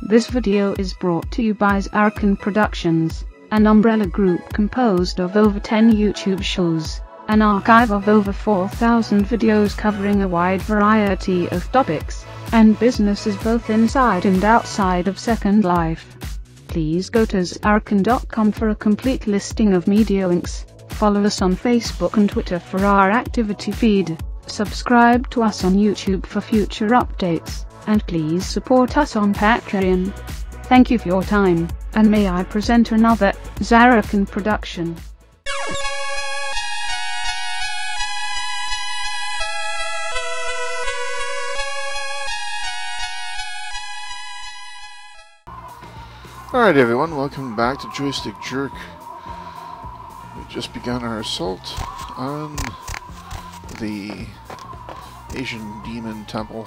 This video is brought to you by Zarkan Productions, an umbrella group composed of over 10 YouTube shows, an archive of over 4,000 videos covering a wide variety of topics, and businesses both inside and outside of Second Life. Please go to Zarkan.com for a complete listing of media links. Follow us on Facebook and Twitter for our activity feed. Subscribe to us on YouTube for future updates, and please support us on Patreon. Thank you for your time, and may I present another Zarkan production. Alright everyone, welcome back to Joystick Jerk. We've just begun our assault on the Asian Demon Temple.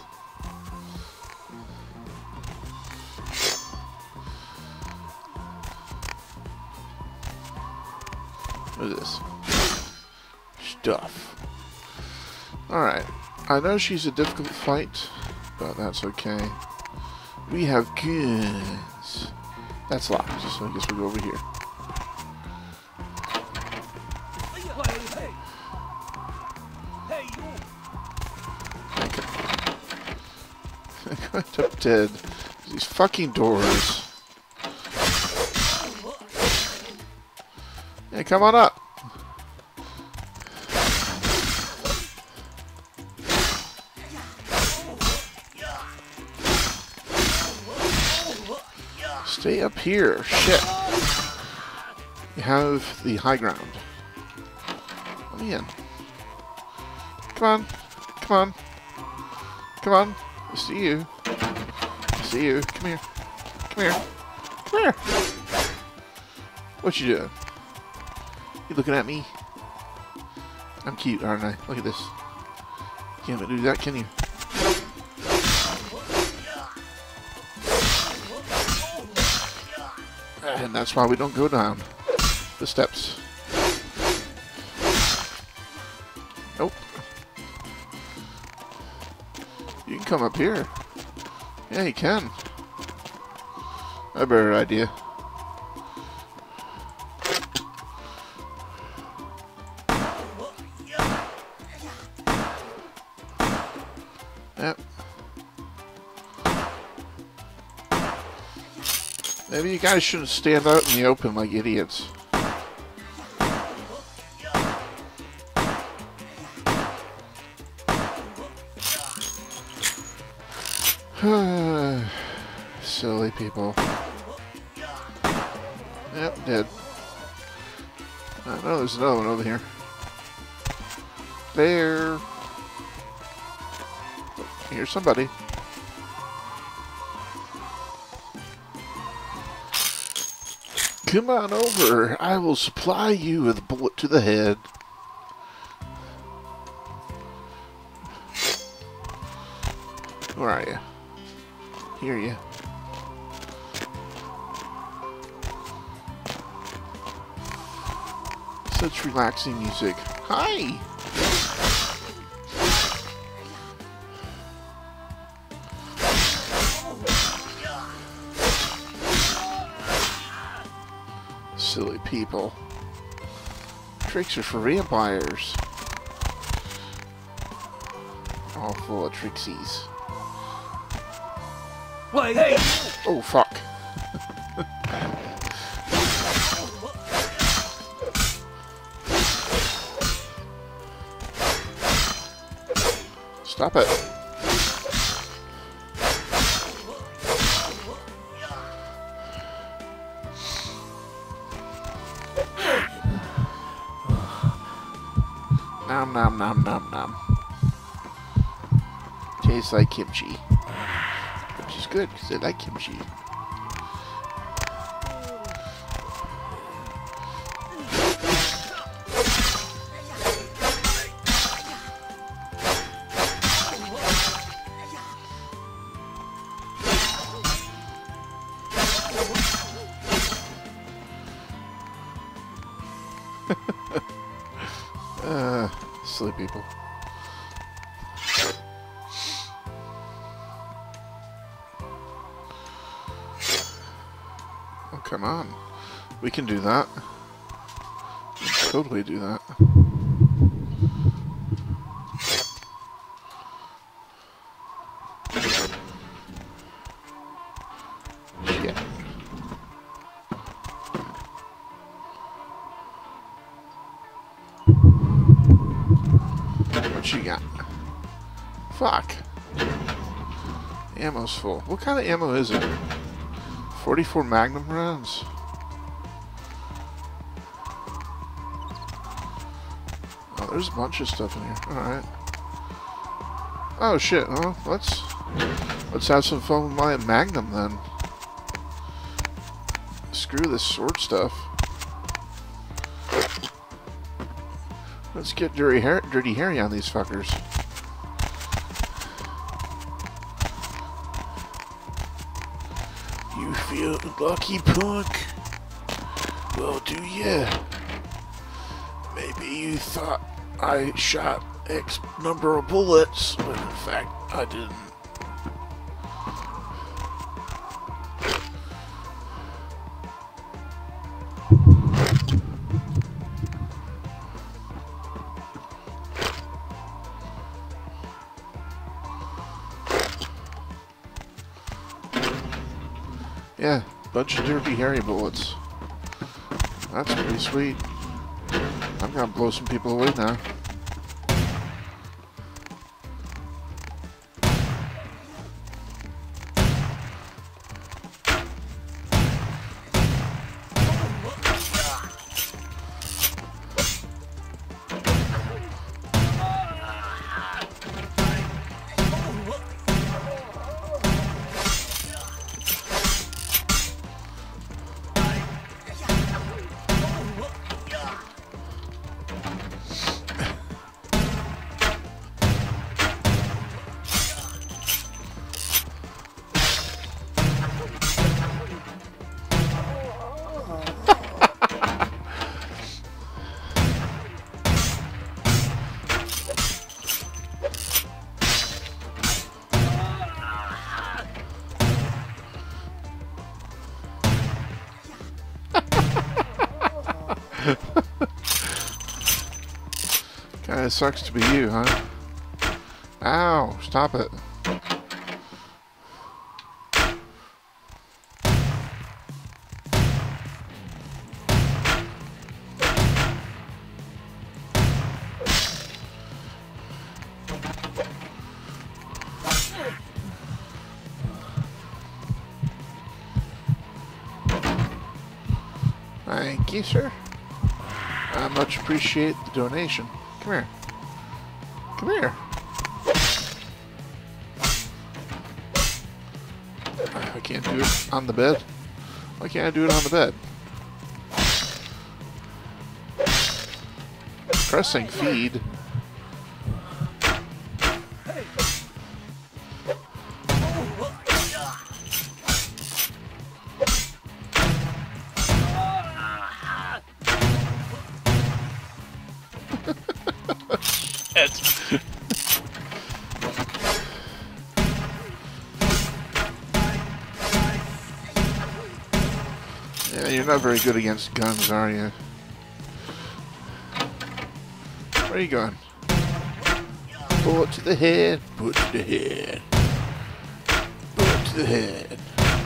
What is this? Stuff. Alright, I know she's a difficult fight, but that's okay. We have guns. That's locked, so I guess we'll go over here. I got up dead. These fucking doors. Yeah, come on up. Stay up here. Shit. You have the high ground. Let me in. Come on. Come on. Come on. I see you. I see you. Come here. Come here. Come here. What you doing? You looking at me? I'm cute, aren't I? Look at this. You can't do that, can you? And that's why we don't go down the steps. Nope. You can come up here. Yeah, you can. A better idea. Yep. Maybe you guys shouldn't stand out in the open like idiots. Silly people. Yep, dead. I know there's another one over here. There. Oh, here's somebody. Come on over. I will supply you with a bullet to the head. Where are you? Hear you. Such relaxing music. Hi! Silly people. Tricks are for vampires. All full of trixies. Wait, hey! Oh, fuck. Stop it. Nom nom nom nom nom. Tastes like kimchi. Which is good because I like kimchi. Silly people. Oh, come on. We can do that. We can totally do that. Shit. What you got? Fuck. Ammo's full. What kind of ammo is it? 44 Magnum rounds? Oh, there's a bunch of stuff in here. Alright. Oh shit, well, let's have some fun with my Magnum then. Screw this sword stuff. Let's get Dirty Harry on these fuckers. You feel lucky, punk? Well, do ya? Maybe you thought I shot X number of bullets, but in fact, I didn't. Yeah, bunch of Dirty Harry bullets. That's pretty sweet. I'm gonna blow some people away now. Kinda sucks to be you, huh? Ow! Stop it. Thank you, sir. I much appreciate the donation. Come here. Come here. I can't do it on the bed. Why can't I do it on the bed? Pressing feed. Yeah, you're not very good against guns, are you? Where are you going? Bullet to the head, bullet to the head, bullet to the head.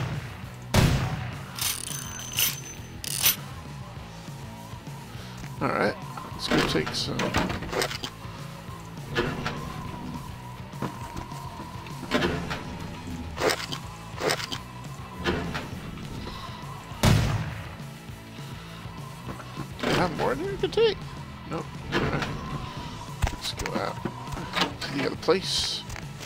Alright, let's go take some. More than you can take. Nope. Alright. Let's go out to the other place.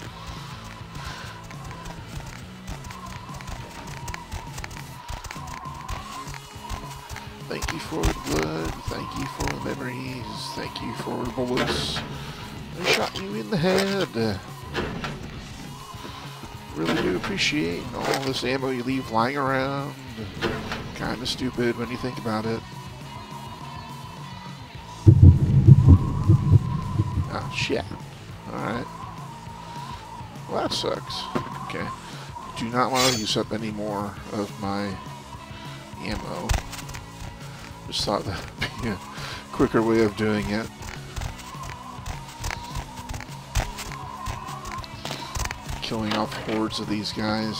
Thank you for the blood. Thank you for the memories. Thank you for the bullets. I shot you in the head. Really do appreciate all this ammo you leave lying around. Kinda stupid when you think about it. Oh, shit. Alright. Well, that sucks. Okay. Do not want to use up any more of my ammo. Just thought that would be a quicker way of doing it. Killing off hordes of these guys.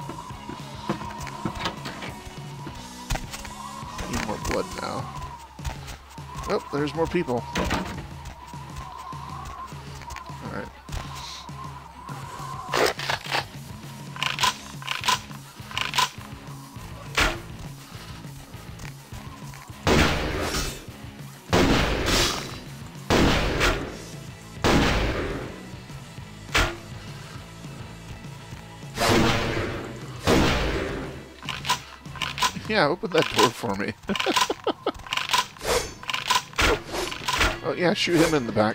Need more blood now. Oh, there's more people. Alright. Yeah, open that door for me. Oh, yeah, shoot him in the back.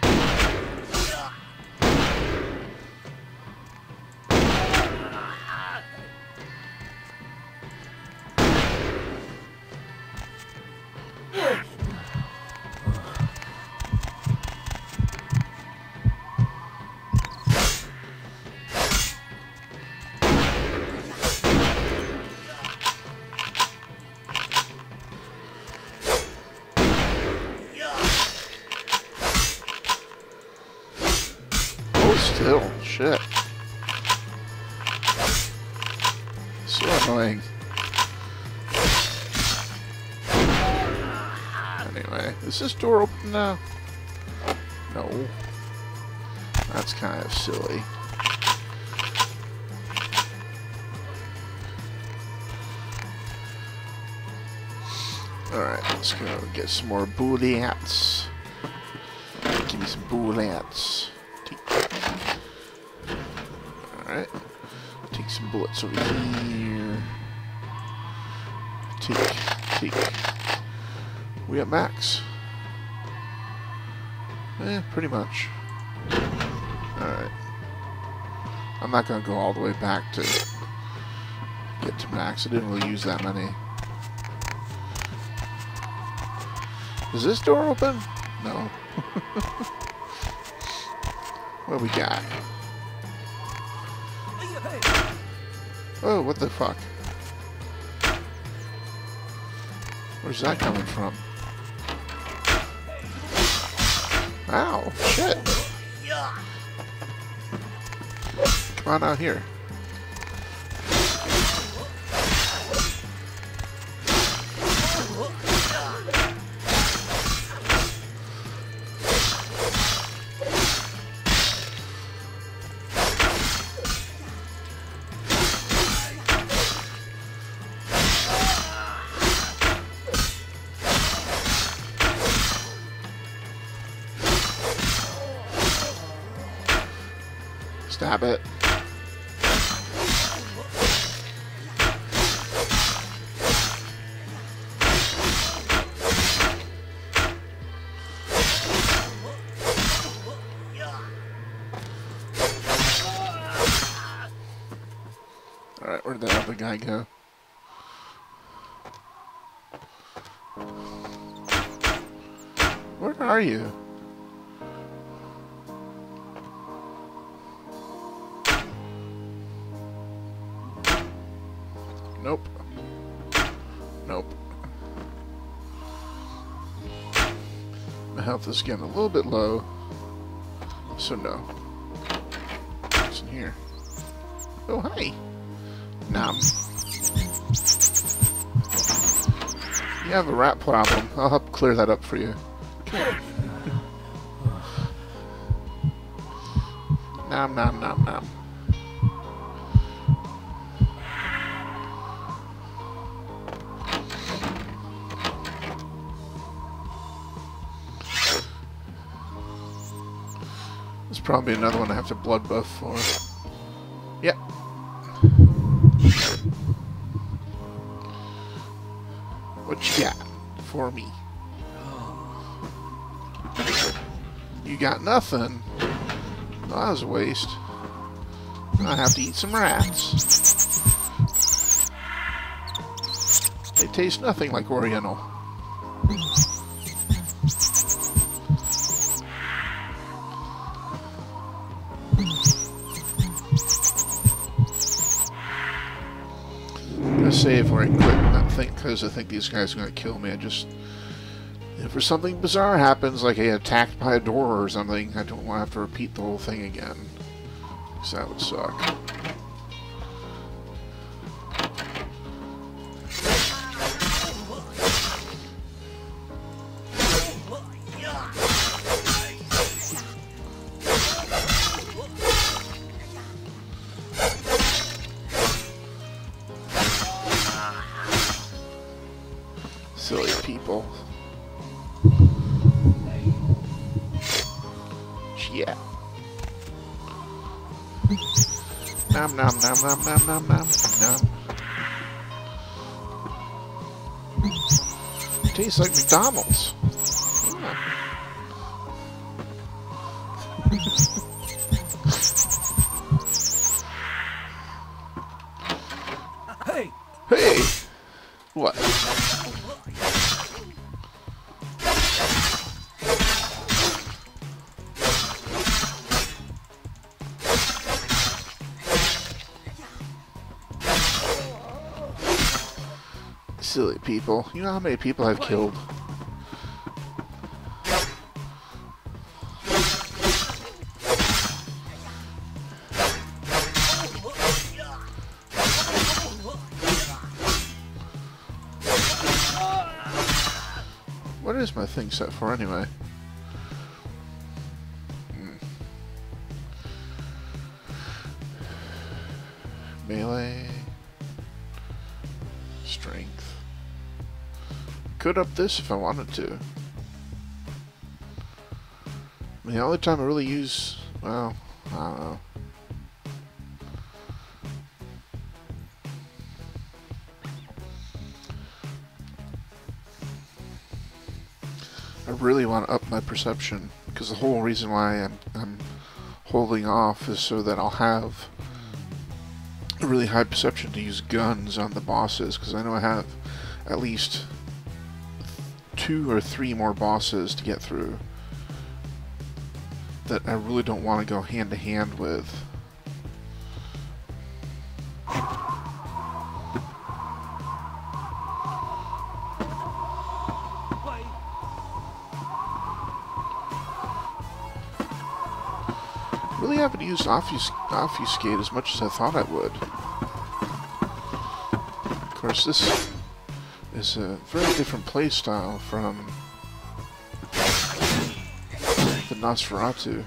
Still, shit. So annoying. Anyway, is this door open now? No. That's kind of silly. Alright, let's go get some more bullets. Give me some bullets. Alright. Take some bullets over here. Take. We at max? Pretty much. Alright. I'm not gonna go all the way back to get to max. I didn't really use that many. Is this door open? No. What do we got? Oh, what the fuck? Where's that coming from? Ow, shit! Come on out here. Stab it. Alright, where did that other guy go? Where are you? Nope. Nope. My health is getting a little bit low, so no. What's in here? Oh, hi. Nom. You have a rat problem. I'll help clear that up for you. Come here. Nom, nom, nom, nom. There's probably another one I have to blood buff for. Yep. What you got for me? You got nothing? Well, that was a waste. I have to eat some rats. They taste nothing like Oriental. save where I quit that thing because I think these guys are going to kill me. If something bizarre happens, like I get attacked by a door or something, I don't want to have to repeat the whole thing again. Because that would suck. Silly people. Yeah. Nom nom nom nom nom nom nom nom. Tastes like McDonald's. Hey! Hey! What? Silly people. You know how many people I've killed? What is my thing set for anyway? Melee. Strength. Could up this if I wanted to. I mean, the only time I really use, well, I don't know. I really want to up my perception, because the whole reason why I'm holding off is so that I'll have a really high perception to use guns on the bosses, because I know I have at least 2 or 3 more bosses to get through that I really don't want to go hand to hand with. Really haven't used Obfuscate as much as I thought I would. Of course, this is a very different playstyle from the Nosferatu.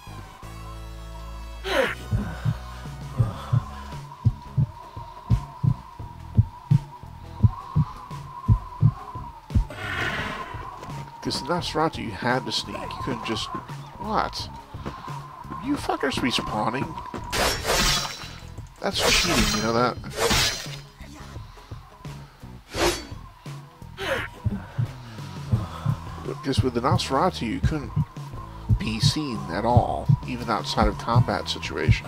Because the Nosferatu, you had to sneak. You couldn't just... What? You fuckers respawning? That's cheating, you know that? Because with the Nosferatu, you couldn't be seen at all, even outside of combat situations.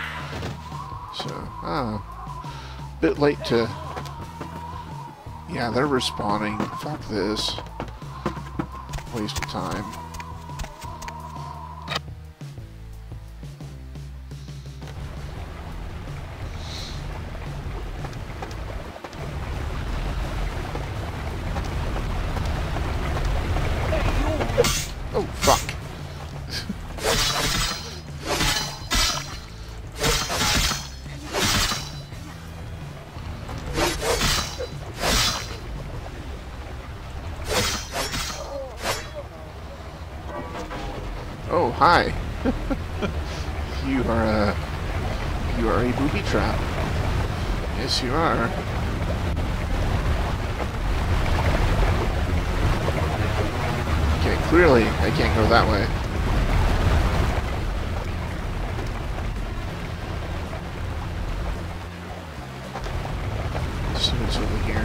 So, bit late to... Yeah, they're respawning. Fuck this. Waste of time. Oh, fuck. Oh, hi. You are a booby trap. Yes, you are. Okay, clearly I can't go that way. So it's over here.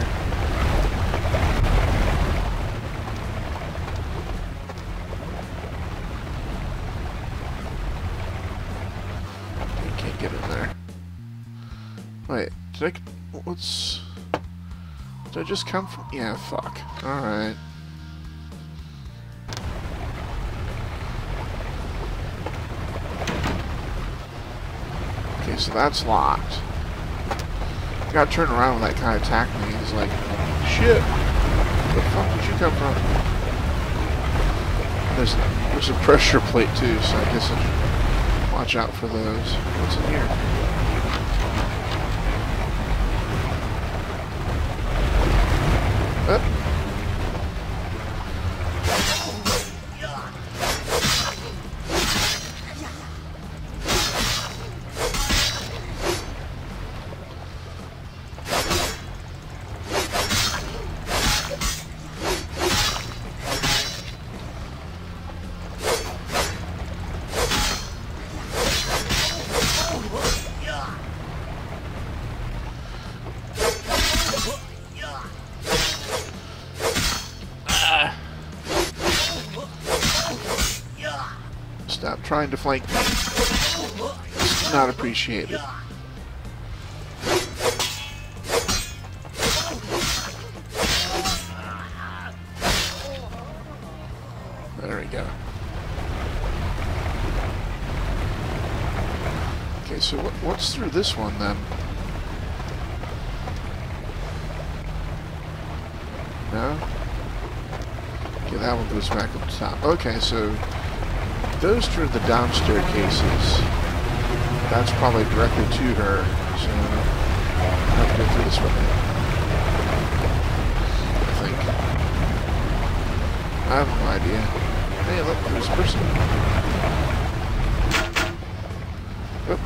Can't get in there. Wait, did I just come from? Yeah, fuck. Alright. Okay, so that's locked. got turned around when that guy attacked me. He's like, shit, where the fuck did you come from? There's a pressure plate too, so I guess I should watch out for those. What's in here? Stop trying to flank me. It's not appreciated. There we go. Okay, so what's through this one then? No? Okay, that one goes back up the top. Okay, so those two are the down staircases. That's probably directly to her, so I'll have to go through this way. I think. I have no idea. Hey, look, there's a person. Oop.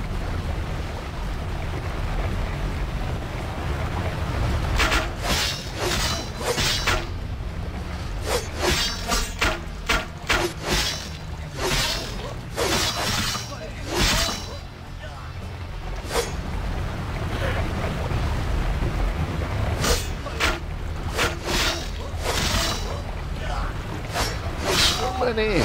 Money.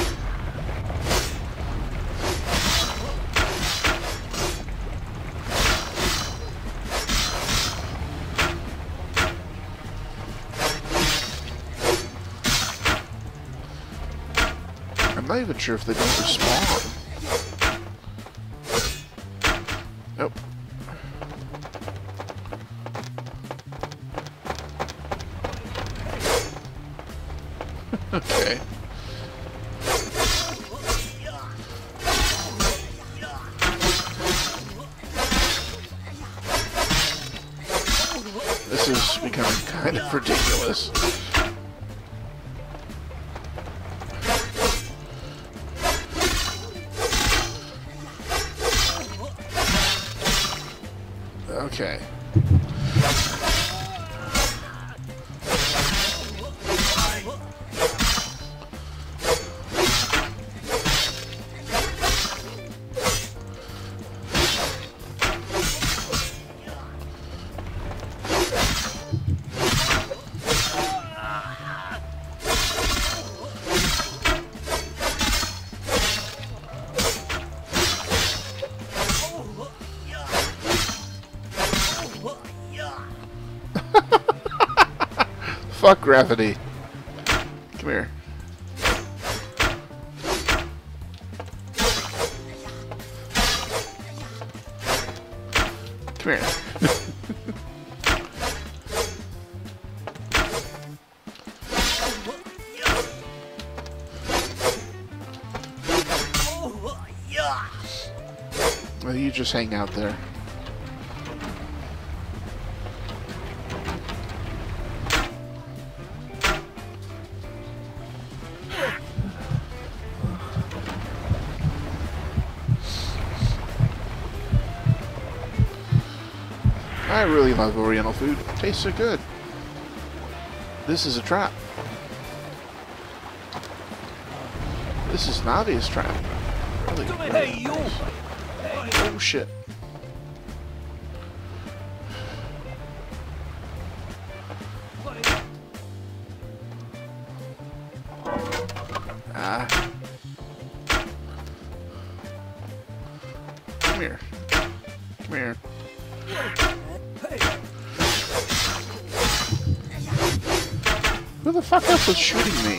I'm not even sure if they don't respawn. Nope. Okay. This is becoming kind of ridiculous. Okay. Fuck gravity. Come here. Come here. Well, you just hang out there. I really love Oriental food. It tastes so good. This is a trap. This is an obvious trap. Really, Hey, you! Oh shit. Ah. Come here. Come here. Who the fuck else was shooting me?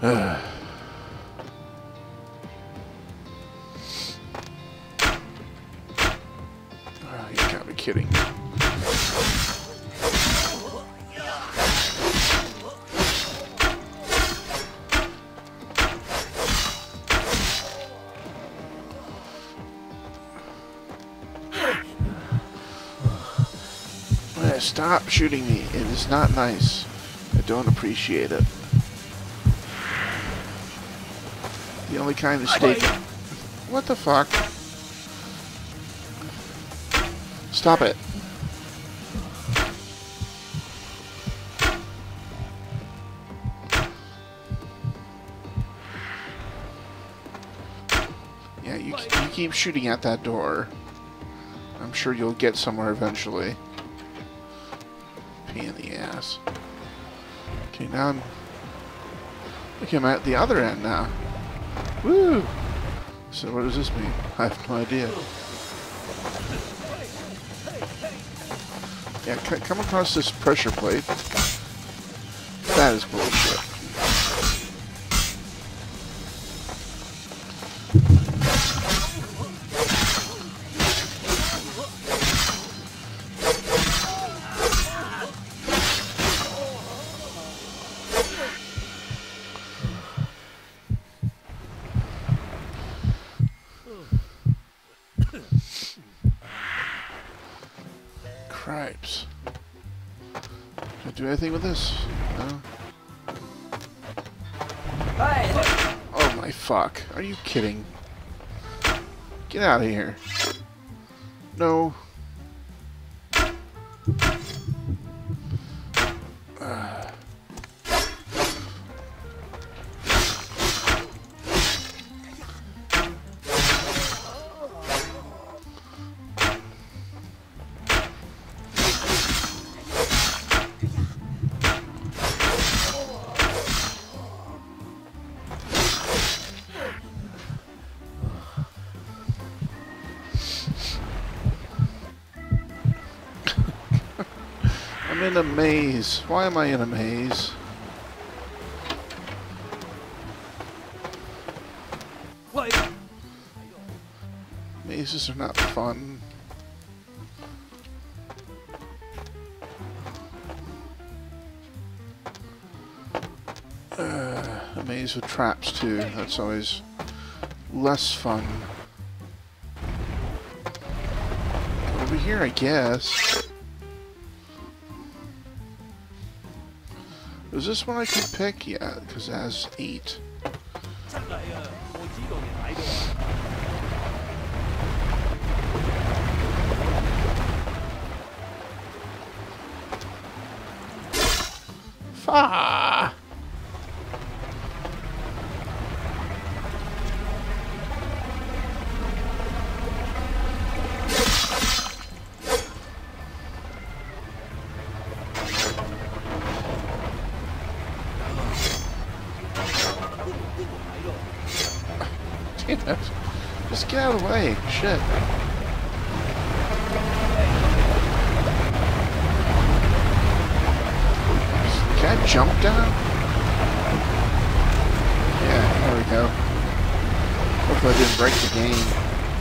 You gotta be kidding. Stop shooting me. It is not nice. I don't appreciate it. The only kind of steak... What the fuck? Stop it. Yeah, you keep shooting at that door. I'm sure you'll get somewhere eventually. Pain in the ass. Okay, now I'm... Okay, I'm at the other end now. Woo! So what does this mean? I have no idea. Yeah, come across this pressure plate. That is bullshit. Cripes. Can I do anything with this? No? Oh my fuck. Are you kidding? Get out of here. No. I'm in a maze. Why am I in a maze? Mazes are not fun. A maze with traps too. That's always less fun. Over here, I guess. Is this one I can pick? Yeah, because it has 8. Fuck! Just get out of the way. Shit. Can I jump down? Yeah, there we go. Hopefully I didn't break the game.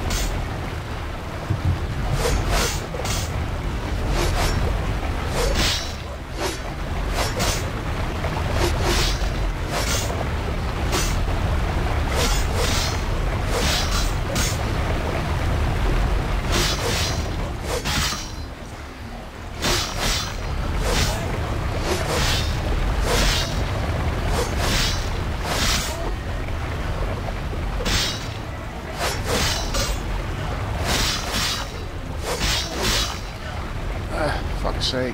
Fuck's sake.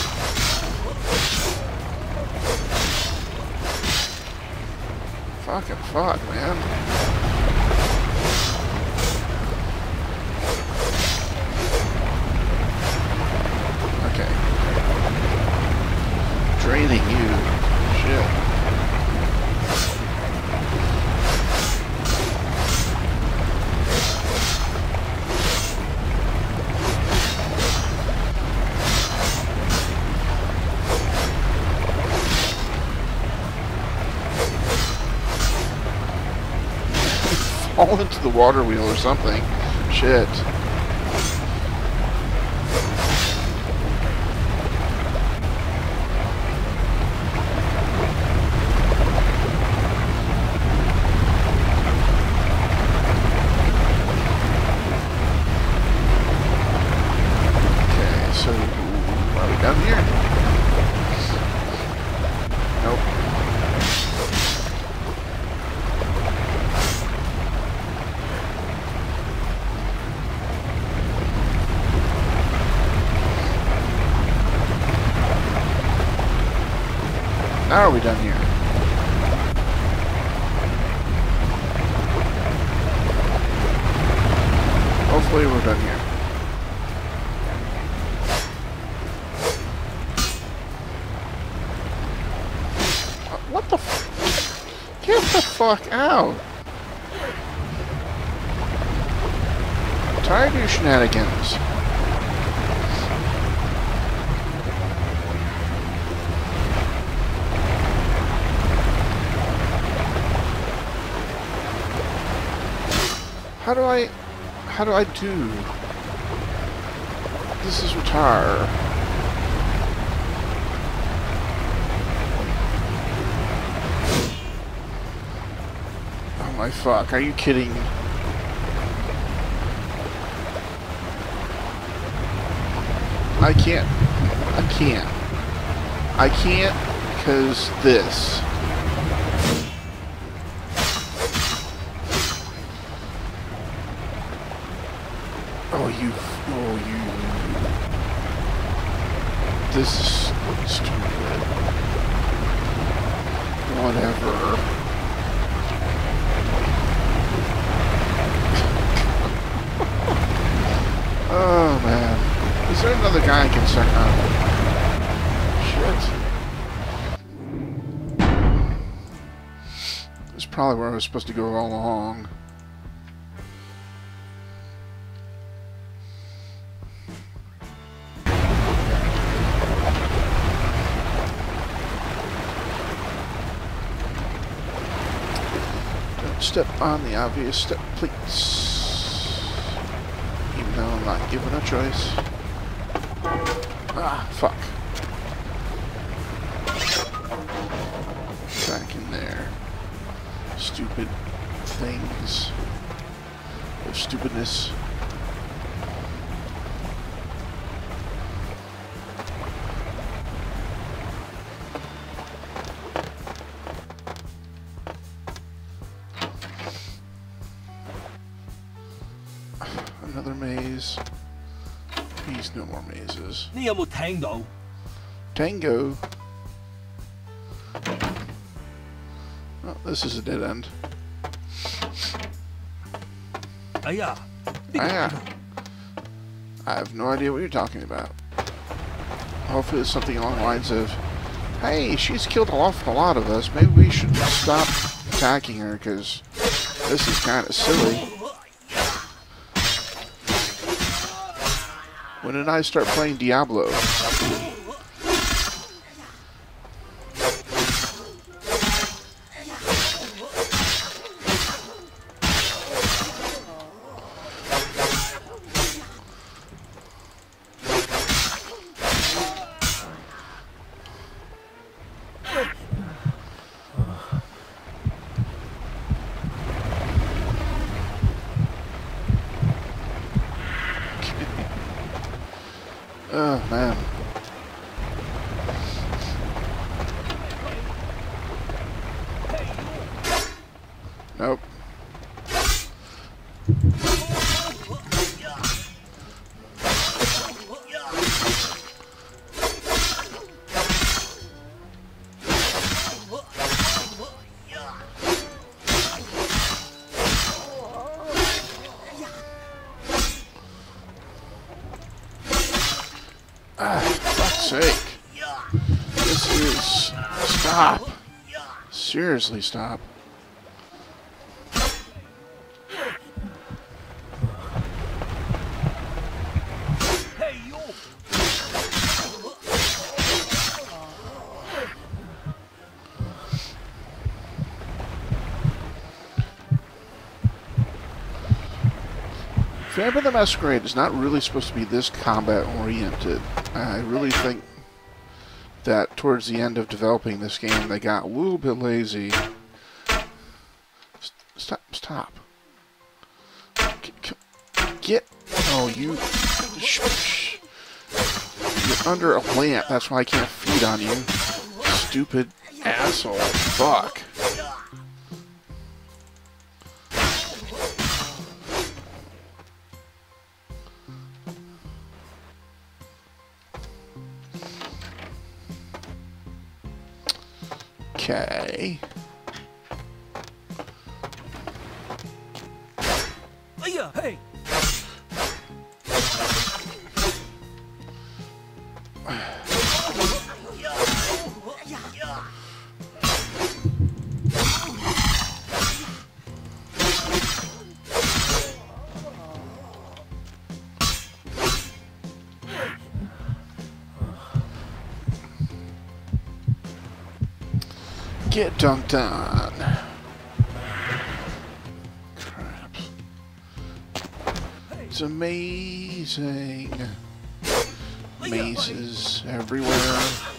Fuck, fucking fuck, man. Okay. Draining you. Shit. Fall into the water wheel or something. Shit. Okay, so are we down here? Nope. Now are we done here? Hopefully we're done here. What the f- Get the fuck out! I'm tired of your shenanigans. How do I do? This is retire. Oh my fuck, are you kidding? I can't because this. This is stupid. Whatever. Oh man. Is there another guy I can suck out? Shit. This is probably where I was supposed to go all along. Step on the obvious step, please. Even though I'm not given a choice. Ah, fuck. Back in there. Stupid things of stupidness. Another maze. Please, no more mazes. 你有冇聽到？ Tango. Oh, this is a dead end. 哎呀， Ah, I have no idea what you're talking about. Hopefully it's something along the lines of, hey, she's killed an awful lot of us. Maybe we should stop attacking her because this is kind of silly. When did I start playing Diablo? Oh, man. Nope. sake. This is... Stop. Seriously, stop. Hey, you! Phantom the Masquerade is not really supposed to be this combat-oriented. I really think that towards the end of developing this game, they got a little bit lazy. Stop. Get... Oh, you... You're under a lamp. That's why I can't feed on you. Stupid asshole. Fuck. Okay. Hey! Get dunked on. Crap. It's amazing. Mazes everywhere.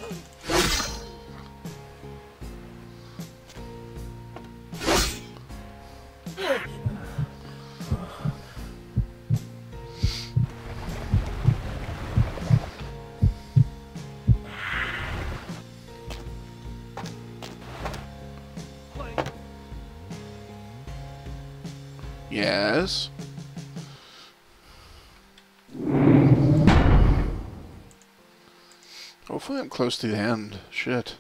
Yes. Hopefully I'm close to the end. Shit.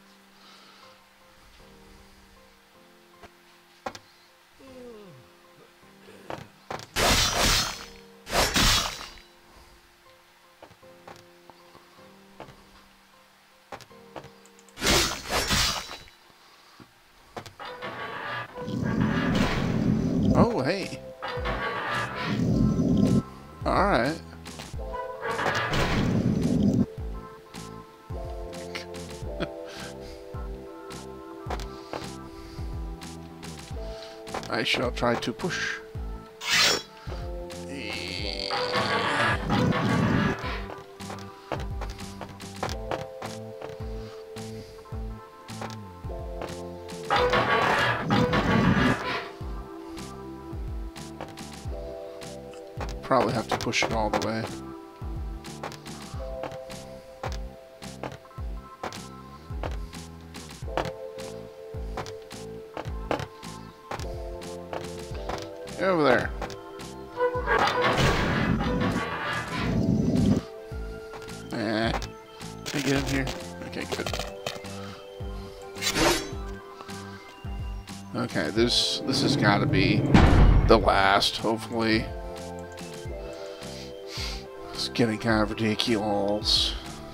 Oh, hey. All right. I shall try to push. Probably have to push it all the way. Get over there. Can I get in here? Okay, good. Okay, this has got to be the last, hopefully. It's getting kind of ridiculous.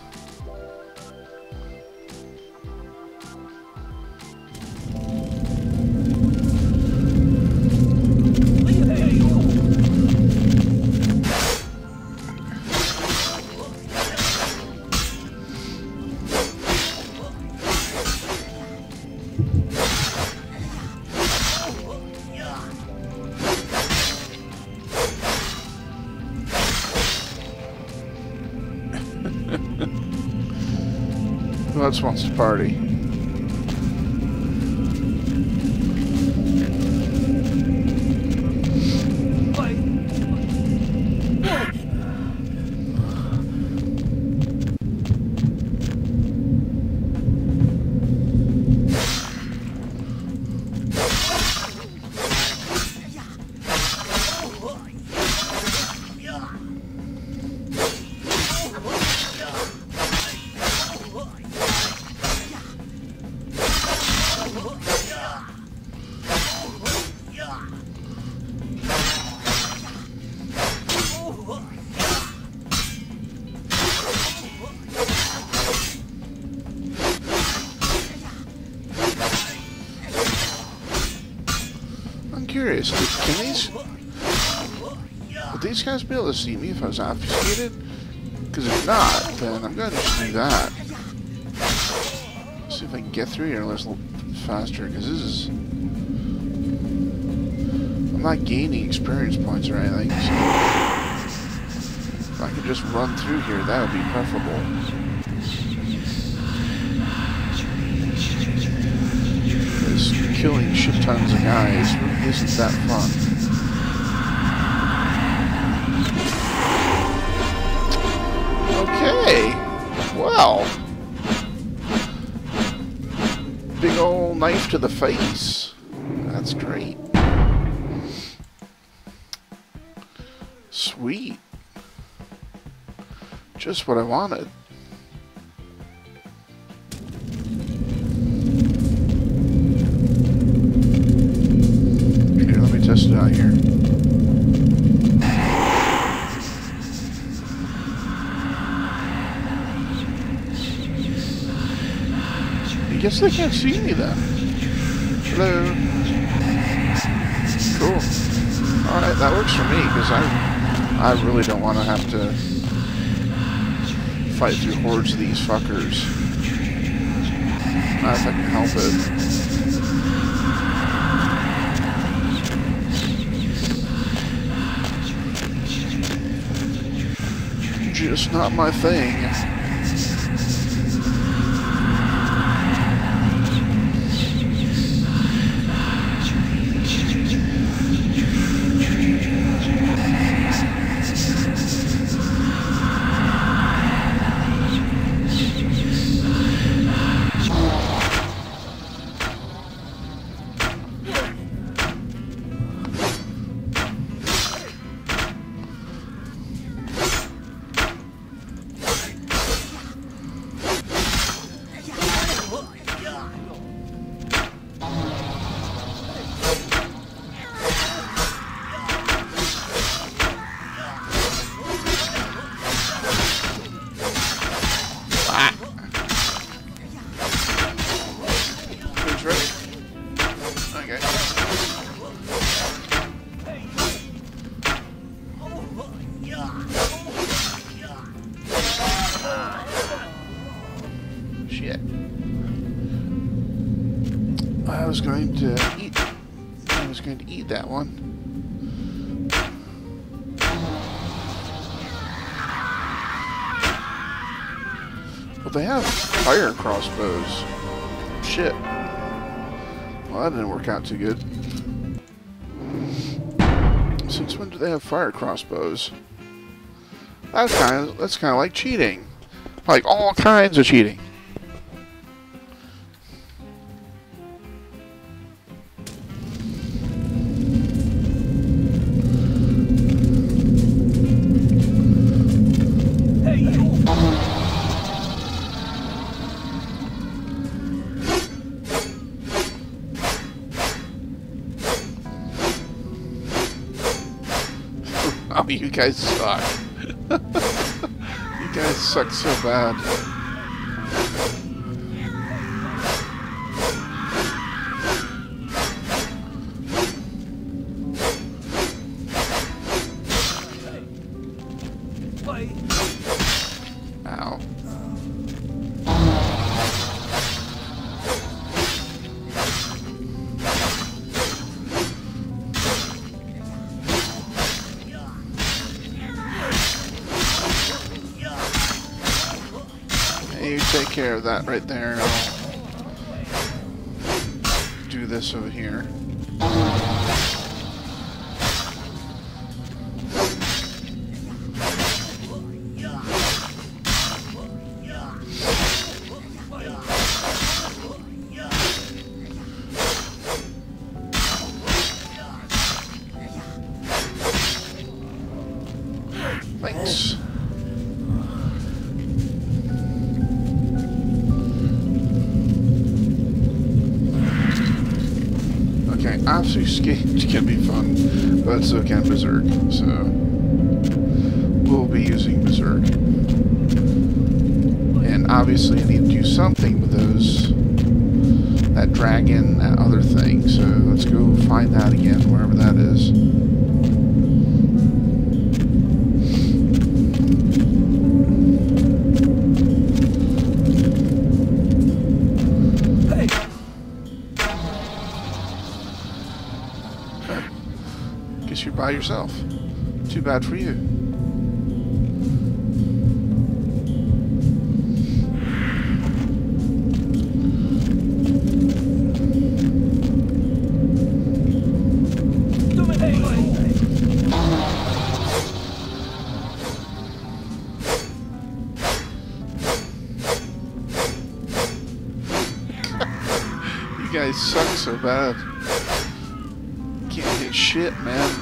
Who else wants to party? I'm curious, would these guys be able to see me if I was obfuscated? Because if not, then I'm going to just do that. See if I can get through here a little faster, because this is... I'm not gaining experience points or anything, so... If I could just run through here, that would be preferable. Because killing shit tons of guys really isn't that fun. Okay, well, big ol' knife to the face. That's great. Sweet. Just what I wanted. Okay, let me test it out here. I guess they can't see me then. Hello. Cool. Alright, that works for me, because I really don't want to have to fight through hordes of these fuckers. Not if I can help it. Just not my thing. I was going to eat that one. Well, they have fire crossbows. Shit. Well, that didn't work out too good. Since when do they have fire crossbows? That's kind of like cheating. Like all kinds of cheating. Oh, you guys suck. You guys suck so bad. Ow. You take care of that right there, and I'll do this over here. Thanks. Okay, obfuscate can be fun, but so can Berserk, so we'll be using Berserk. And obviously I need to do something with those, that dragon, that other thing, so let's go find that again. Where is. Hey! Guess you're by yourself. Too bad for you. You guys suck so bad. Can't hit shit, man.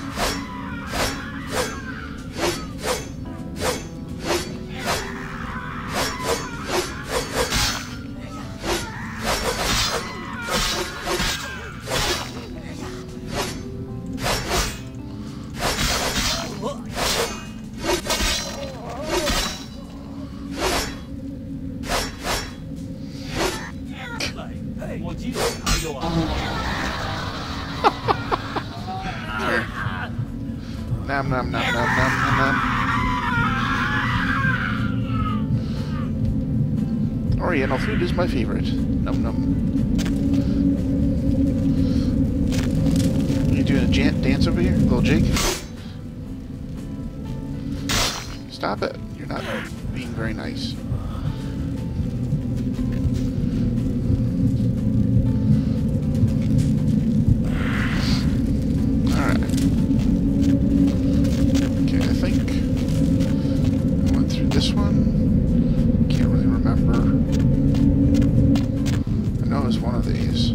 Nom nom nom nom nom nom nom. Oriental food is my favorite. Num num. You doing a dance over here, little Jake? Stop it. You're not being very nice. This one, can't really remember. I know it was one of these.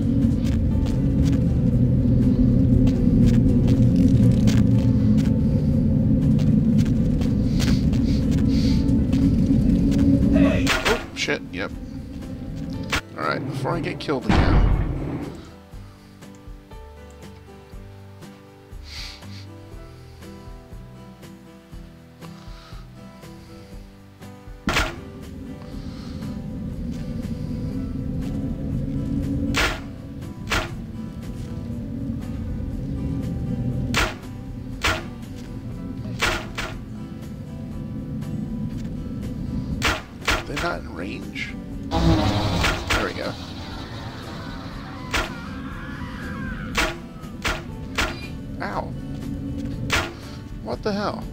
Hey. Oh, shit, yep. Alright, before I get killed again. They're not in range. There we go. Ow. What the hell?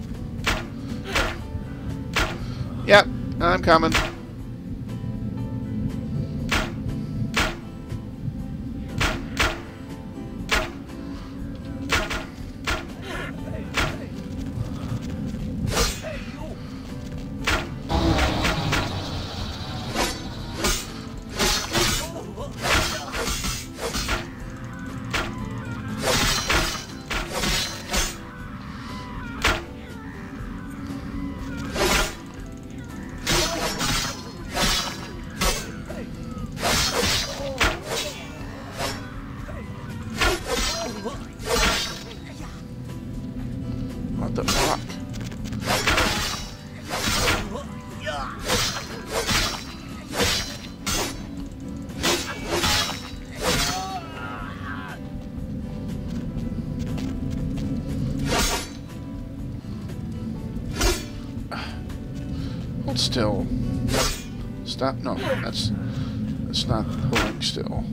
Yep, I'm coming. What the fuck? Hold still. Stop. No, that's not holding still.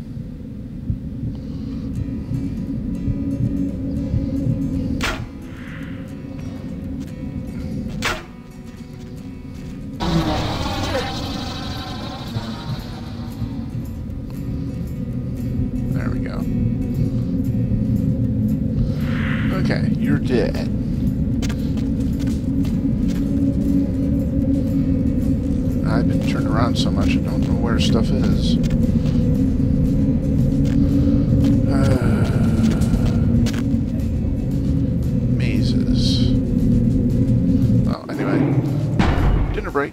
There we go. Okay, you're dead. I've been turned around so much I don't know where stuff is. Mazes. Well, anyway. Dinner break.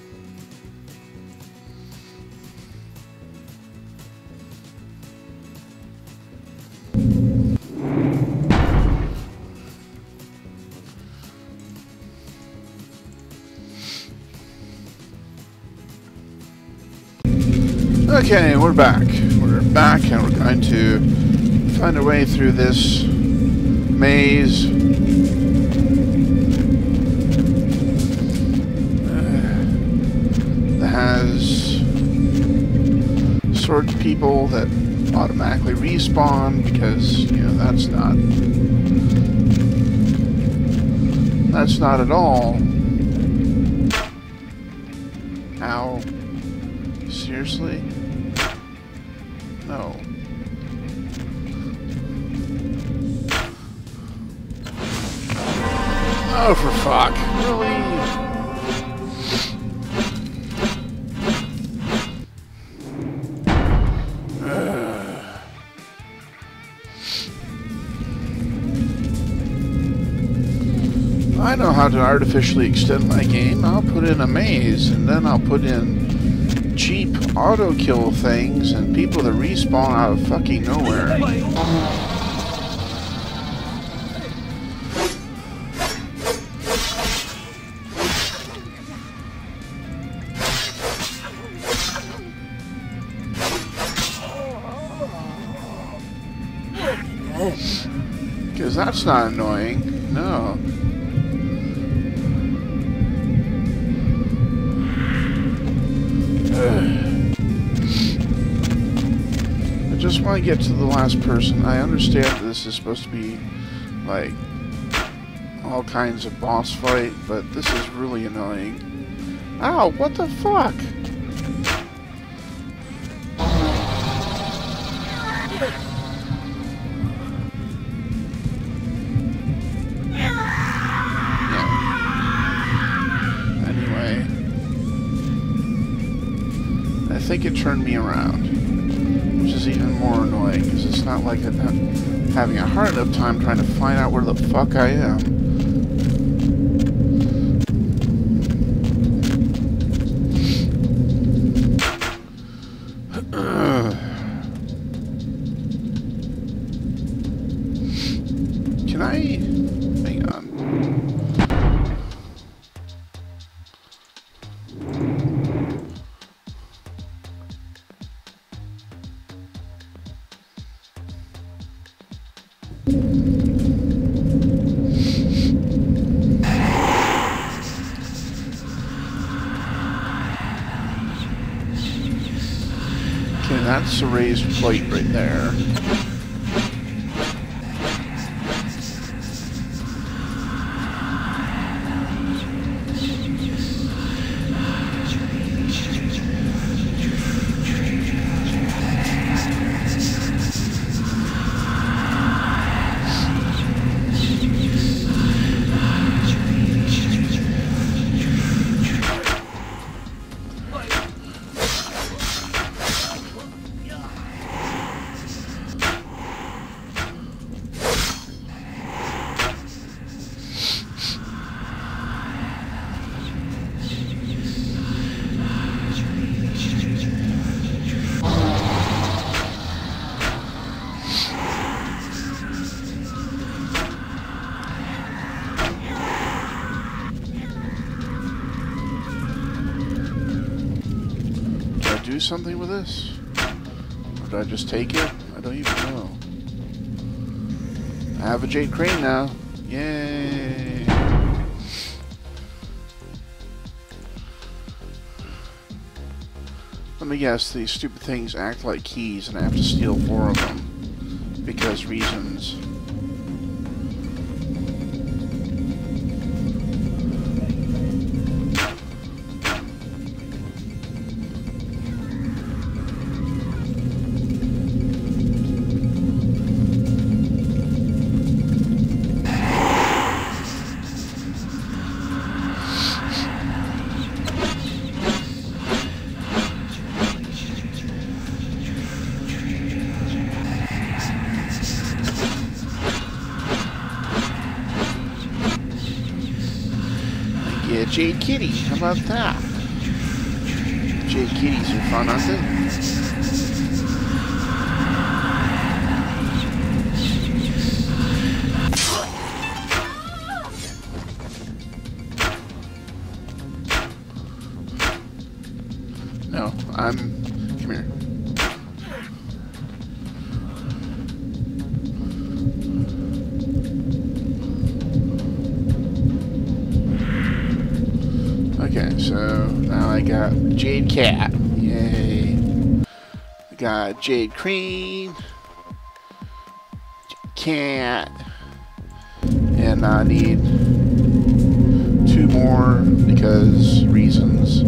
Okay, we're back. We're back and we're going to find our way through this maze. That has sorts of people that automatically respawn because, you know, that's not at all. Ow. Seriously? No. Oh, for fuck. Really? I know how to artificially extend my game. I'll put in a maze, and then I'll put in cheap auto-kill things and people that respawn out of fucking nowhere. Because that's not annoying. No. I just want to get to the last person. I understand that this is supposed to be like all kinds of boss fight, but this is really annoying. Ow, what the fuck? I think it turned me around, which is even more annoying because it's not like I'm having a hard enough time trying to find out where the fuck I am. Can I? Hang on. Okay, that's a raised plate right there. Do something with this? Or did I just take it? I don't even know. I have a Jade Crane now. Yay! Let me guess, these stupid things act like keys and I have to steal 4 of them. Because reasons. Yeah, Jade Kitty, how about that? Jade Kitties are fun, aren't they? No, come here. Okay, so now I got Jade Cat. Yay. I got Jade Cream. Cat. And I need 2 more because reasons.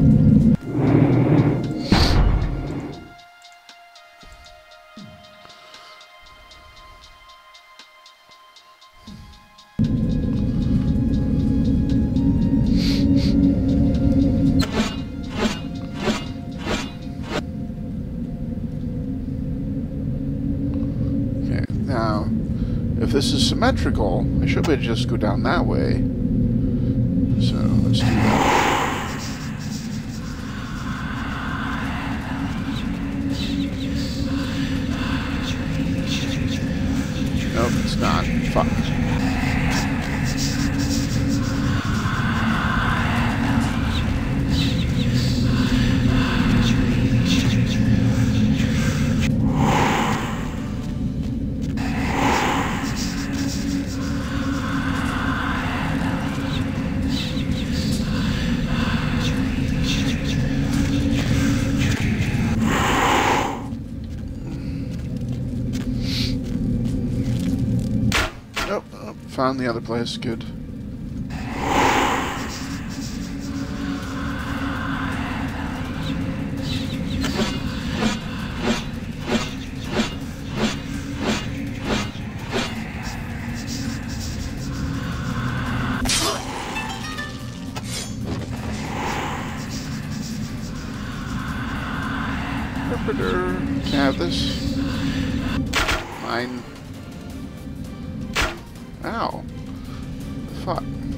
Okay, now if this is symmetrical, I should be able to just go down that way. So let's do that. Nope, it's not. Fuck. Found the other place, good. Interpreter, can I have this? Mine. Ow. Fuck.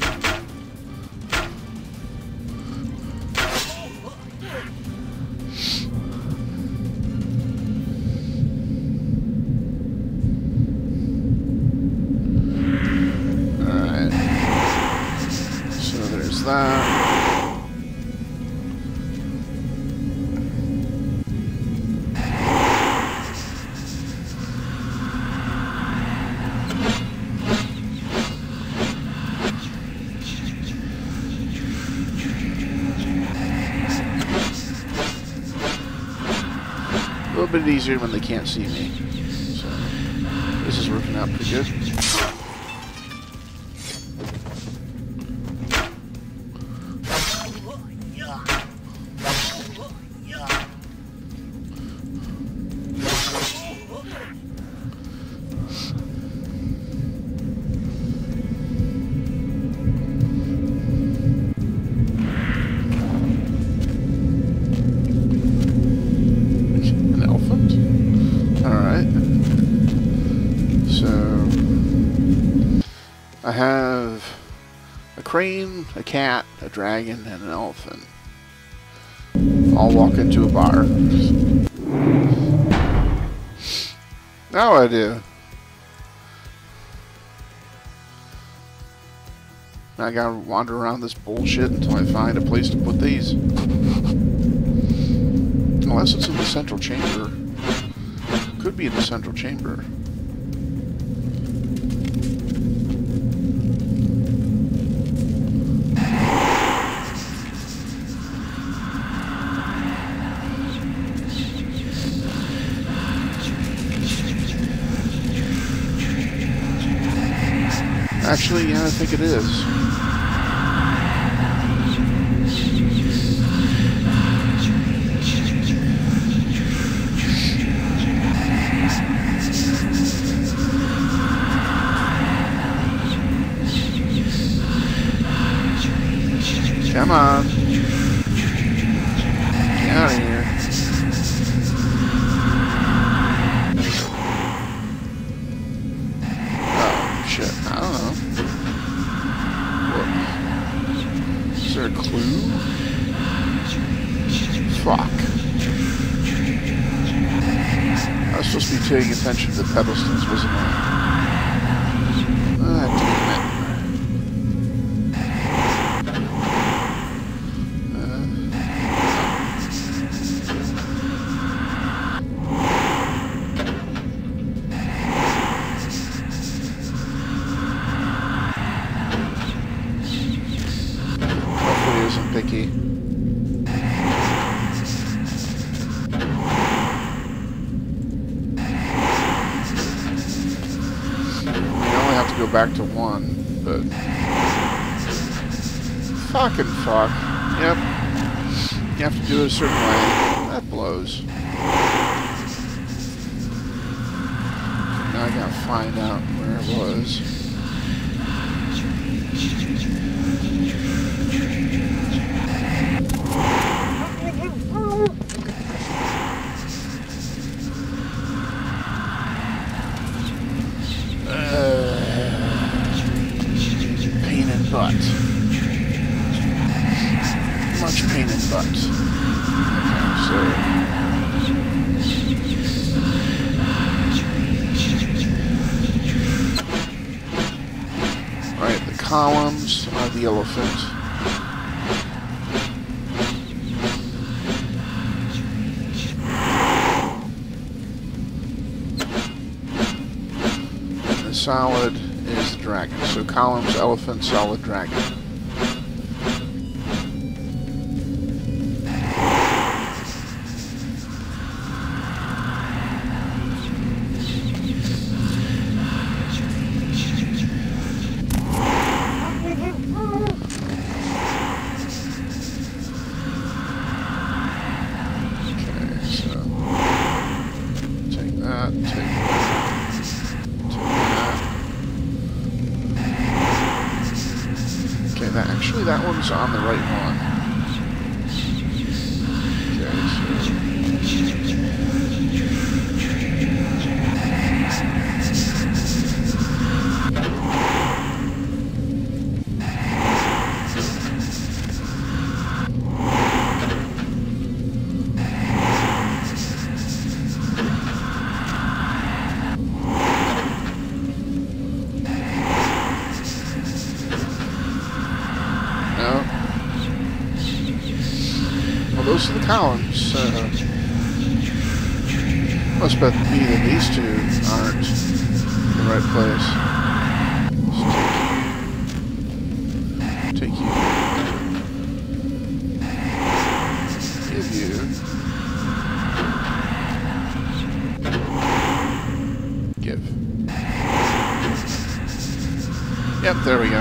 Alright. So there's that. A little bit easier when they can't see me. So this is working out pretty good. I have a crane, a cat, a dragon, and an elephant. I'll walk into a bar. Now I do. I gotta wander around this bullshit until I find a place to put these. Unless it's in the central chamber. Could be in the central chamber. Actually, yeah, I think it is. Come on. Get out of here. Oh, shit. I don't know. What? Is there a clue? Fuck. I was supposed to be paying attention to the pedestals, wasn't I? Ah, damn it. Hopefully it isn't picky. to go back to 1, but... Fucking fuck. Yep. You have to do it a certain way. That blows. Now I gotta find out where it was. Pain in butt. Much pain in butt. Okay, alright, the columns are the elephant. Solid is the dragon. So columns, elephant, solid, dragon. Okay, so take that, take that. Actually, that one's on the right one. Those are the columns. Must be that these two aren't in the right place. So take you. Give you. Give. Yep, there we go.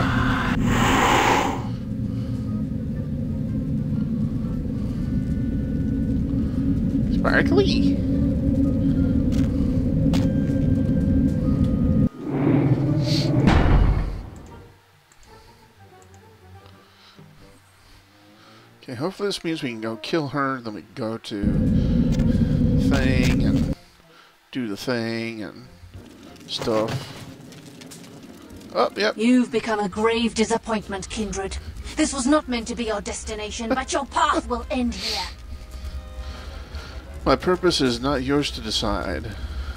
Sparkly. Okay, hopefully this means we can go kill her, then we can go to thing and do the thing and stuff. Oh, yep. You've become a grave disappointment, Kindred. This was not meant to be your destination, but your path will end here. My purpose is not yours to decide.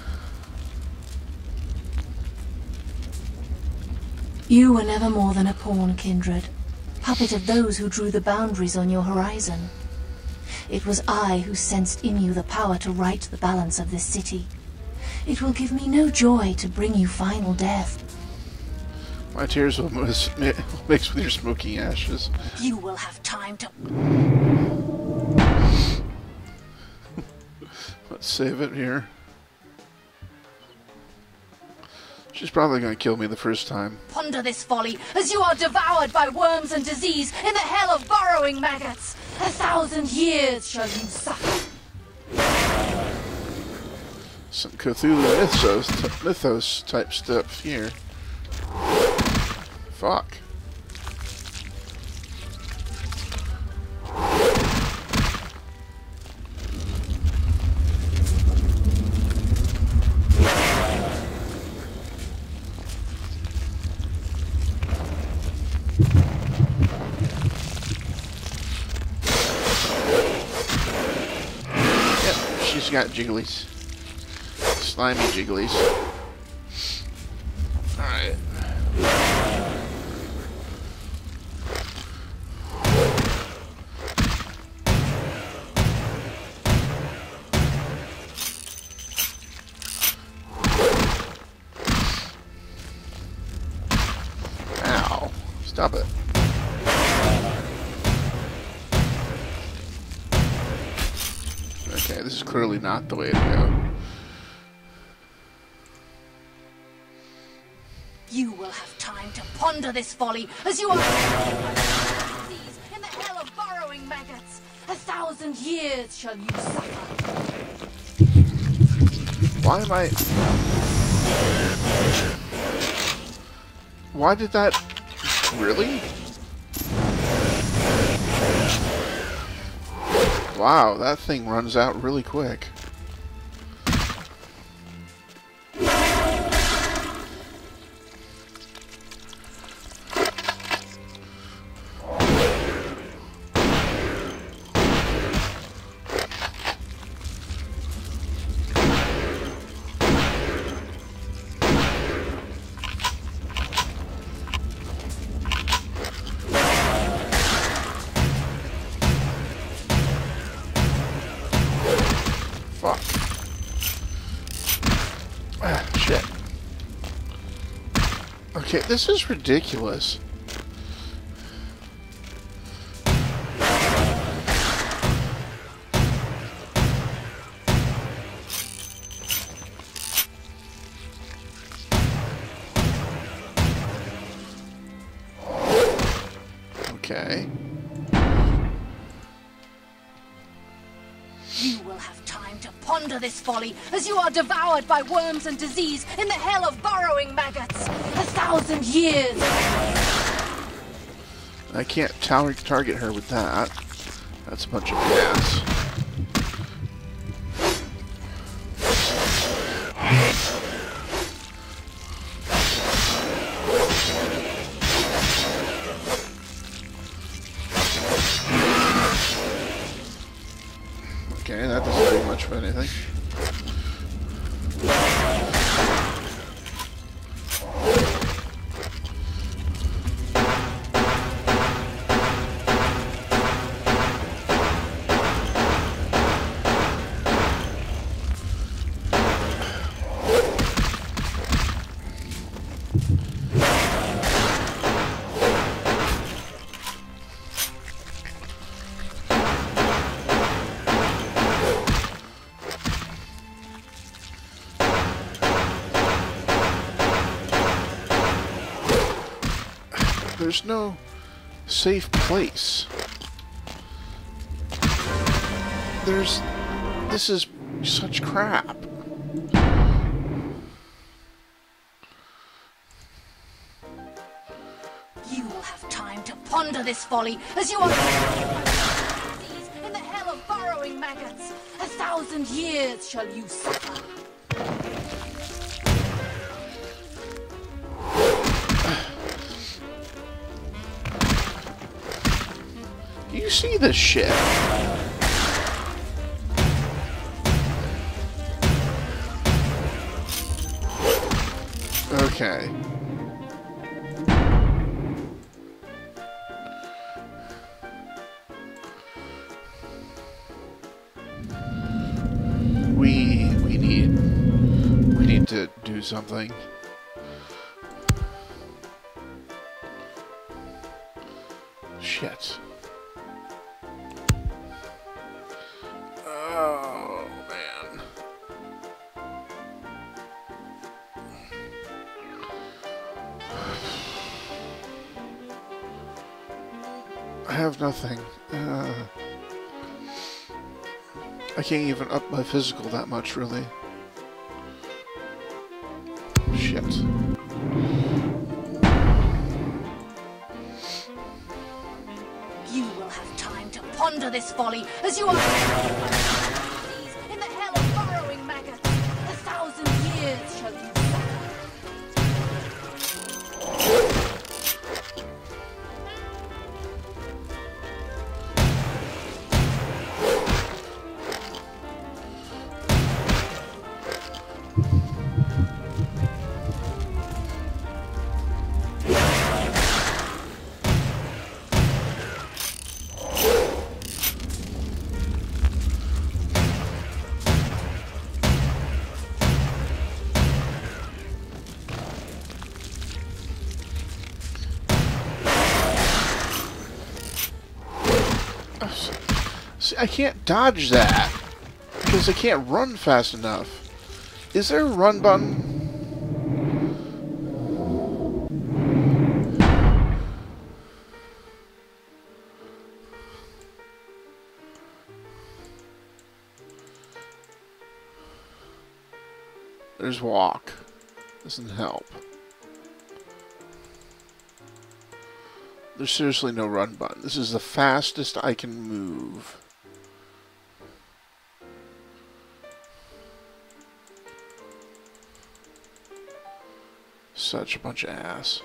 You were never more than a pawn, Kindred. Puppet of those who drew the boundaries on your horizon. It was I who sensed in you the power to right the balance of this city. It will give me no joy to bring you final death. My tears will mix with your smoky ashes. You will have time to... Let's save it here. She's probably going to kill me the first time. Ponder this folly, as you are devoured by worms and disease in the hell of burrowing maggots. 1,000 years shall you suffer. Some Cthulhu mythos type stuff here. Fuck. She's got jigglies. Slimy jigglies. Alright. Ow. Stop it. Okay, this is clearly not the way to go. You will have time to ponder this folly as you are in the hell of burrowing maggots. 1,000 years shall you suffer. Why am I... Why did that... Really? Wow, that thing runs out really quick. Fuck. Ah, shit. Okay, this is ridiculous. Okay. You will have time to ponder this folly as you are devoured by worms and disease in the hell of burrowing maggots. 1,000 years. I can't target her with that. That's a bunch of gas. Okay, that doesn't do much of anything. There's no safe place. This is such crap. You will have time to ponder this folly as you are in the hell of burrowing maggots. 1,000 years shall you suffer. You see this shit? Okay. We need to do something. Shit. Oh, man. I have nothing. I can't even up my physical that much, really. Shit. You will have time to ponder this folly as you are in the hell of burrowing maggots. 1,000 years shall you suffer. See, I can't dodge that because I can't run fast enough. Is there a run button? There's walk. Doesn't help. There's seriously no run button. This is the fastest I can move. Such a bunch of ass.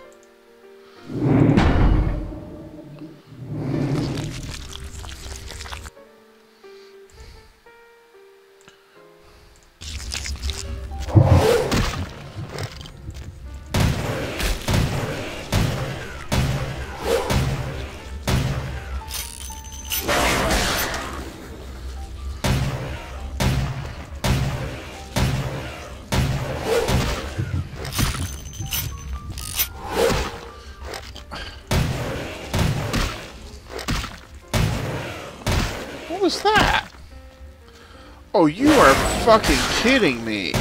What was that? Oh, you are fucking kidding me.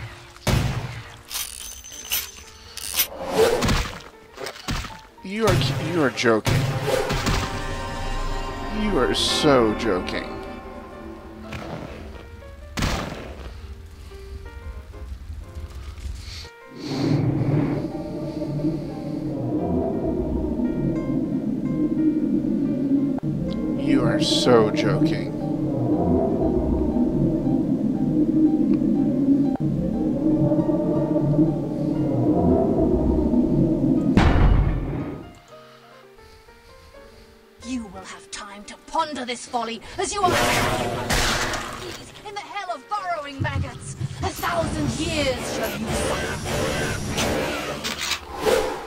You are joking. You are so joking. You are so joking. You will have time to ponder this folly as you are in the hell of burrowing maggots. 1,000 years shall you suffer.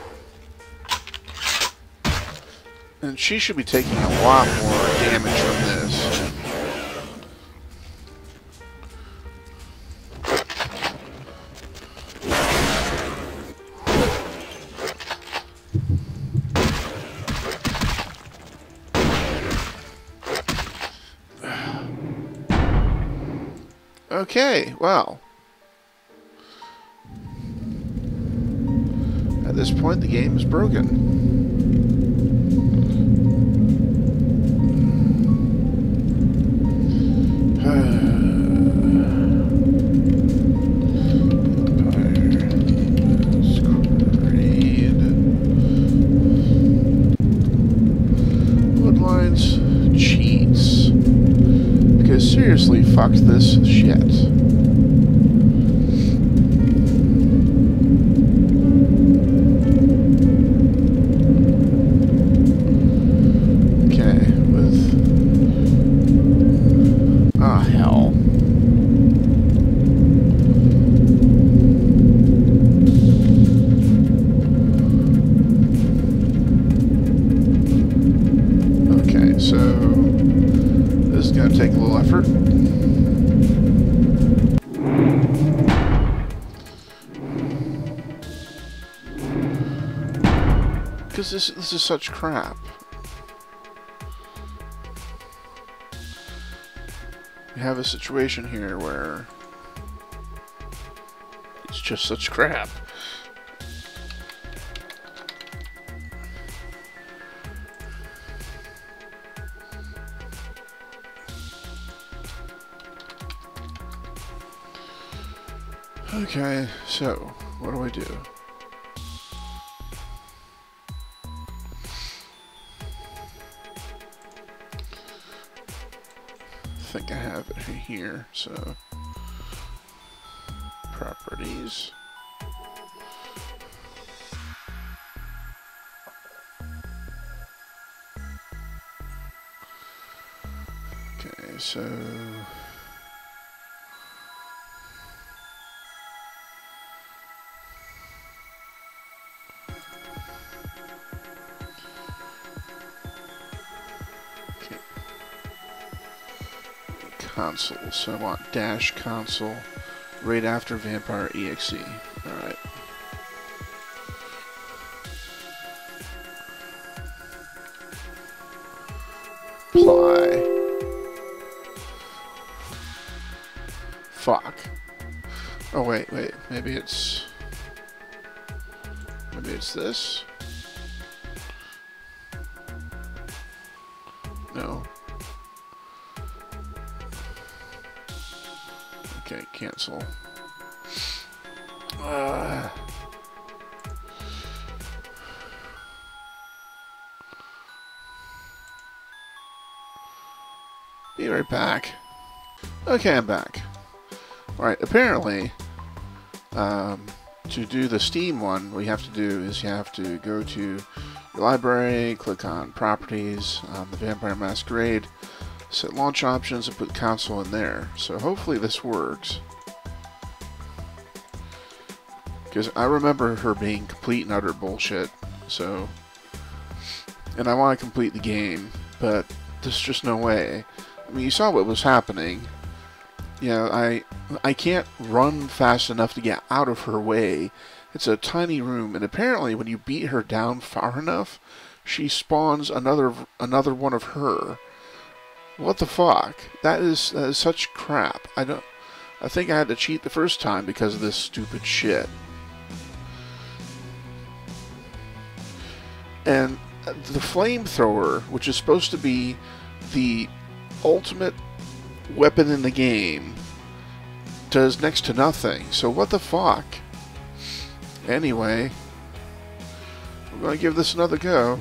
And she should be taking a lot more damage from this. Okay, well. At this point, the game is broken. Bloodlines, cheats. Because seriously, fuck this shit. Okay, with... Ah, hell. Okay, so... this is going to take a little effort. Because this is such crap. We have a situation here where it's just such crap. Okay, so what do I do? I think I have it here, so properties. Okay, so console, so I want dash console right after Vampire EXE. Alright. Apply. Fuck. Oh wait, maybe it's this? No. Okay, cancel. Be right back. Okay, I'm back. Alright, apparently, to do the Steam one, what you have to do is you have to go to your library, click on Properties, the Vampire Masquerade, set launch options, and put console in there. So hopefully this works. Because I remember her being complete and utter bullshit, so... And I want to complete the game, but there's just no way. I mean, you saw what was happening. You know, I can't run fast enough to get out of her way. It's a tiny room, and apparently when you beat her down far enough, she spawns another one of her. What the fuck? That is such crap. I think I had to cheat the first time because of this stupid shit. And the flamethrower, which is supposed to be the ultimate weapon in the game, does next to nothing. So what the fuck? Anyway, we're going to give this another go.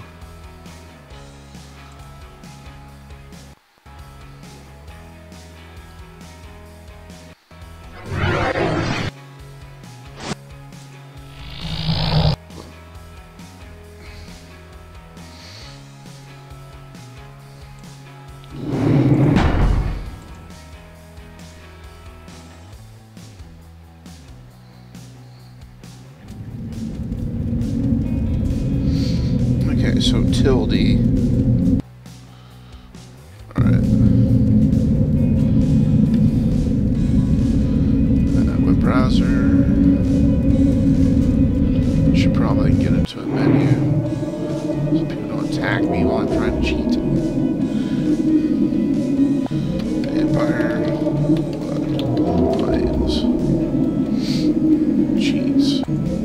Okay, so tilde. Alright. Web browser. Should probably get into a menu so people don't attack me while I'm trying to cheat. Vampire. Buttons. Cheats.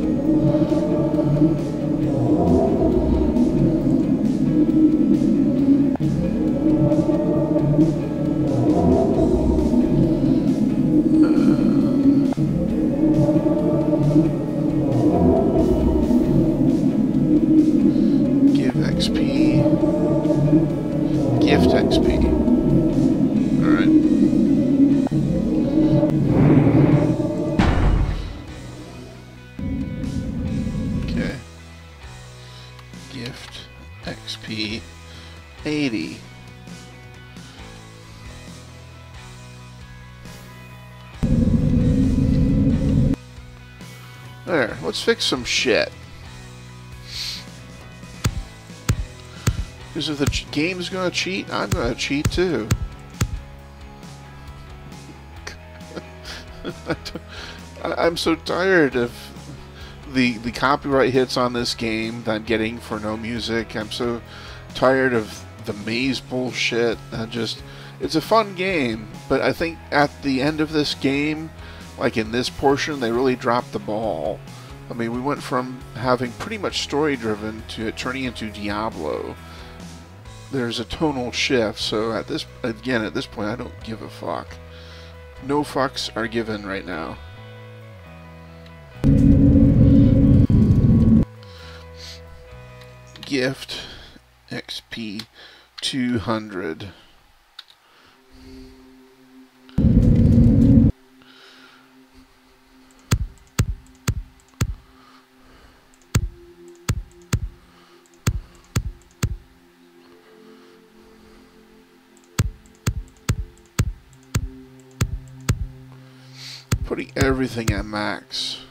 Gift XP. Alright. Okay. Gift XP 80. There, let's fix some shit. Because if the game's gonna cheat, I'm gonna cheat too. I'm so tired of the copyright hits on this game that I'm getting for no music. I'm so tired of the maze bullshit. It's a fun game, but I think at the end of this game, like in this portion, they really dropped the ball. I mean, we went from having pretty much story-driven to it turning into Diablo. There's a tonal shift, so at this point, I don't give a fuck. No fucks are given right now. Gift XP 200. Putting everything at max.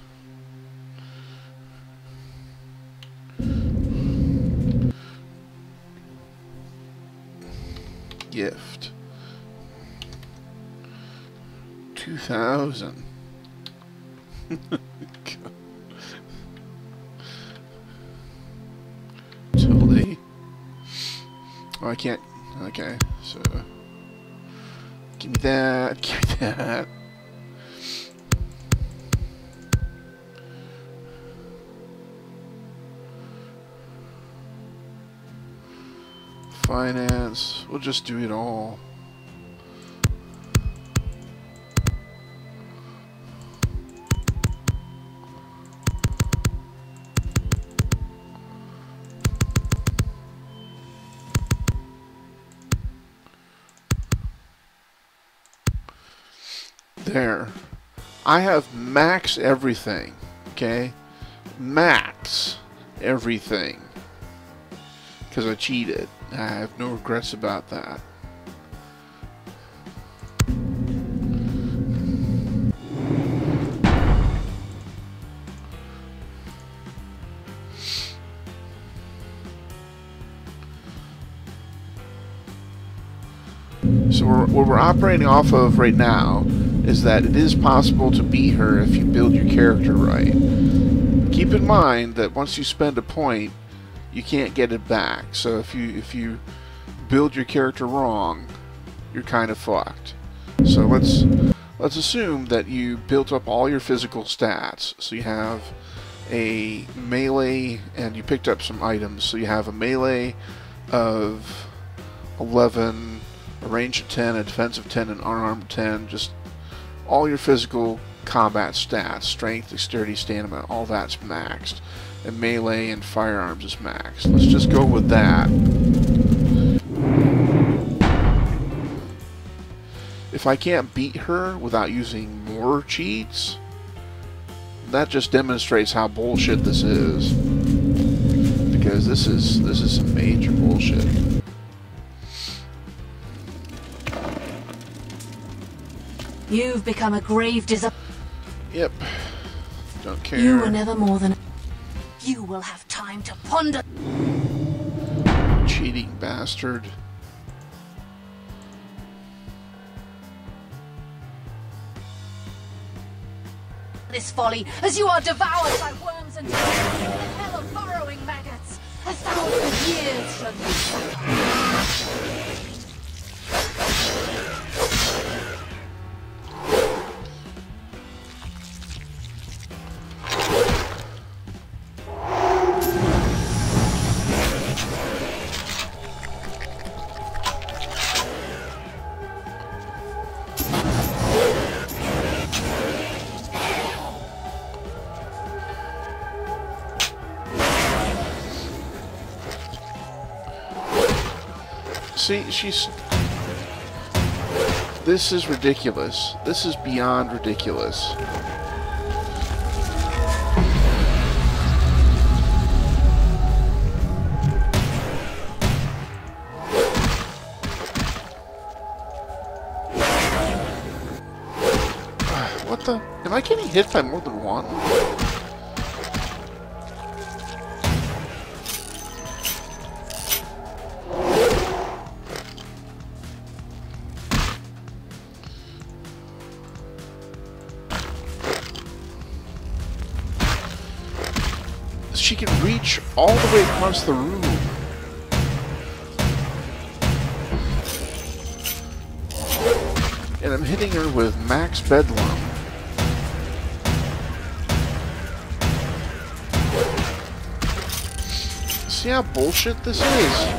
Gift 2,000. Tilde. Oh, I can't. Okay, so give me that. Give me that. Finance, we'll just do it all. There. I have max everything. Okay? Max everything. Because I cheated. I have no regrets about that. So what we're operating off of right now is that it is possible to beat her if you build your character right. Keep in mind that once you spend a point, you can't get it back. So if you build your character wrong, you're kind of fucked. So let's assume that you built up all your physical stats. So you have a melee, and you picked up some items. So you have a melee of 11, a range of 10, a defense of 10, an unarmed 10, just all your physical combat stats, strength, dexterity, stamina, all that's maxed. And melee and firearms is maxed. Let's just go with that. If I can't beat her without using more cheats, that just demonstrates how bullshit this is. Because this is some major bullshit. You've become a grave Yep. Don't care. You were never more than... You will have time to ponder... Cheating bastard. This folly, as you are devoured by worms and toads in the hell of burrowing maggots. 1,000 years shall you suffer. See, this is ridiculous. This is beyond ridiculous. What the? Am I getting hit by more than one? She can reach all the way across the room. And I'm hitting her with max bedlam. See how bullshit this is?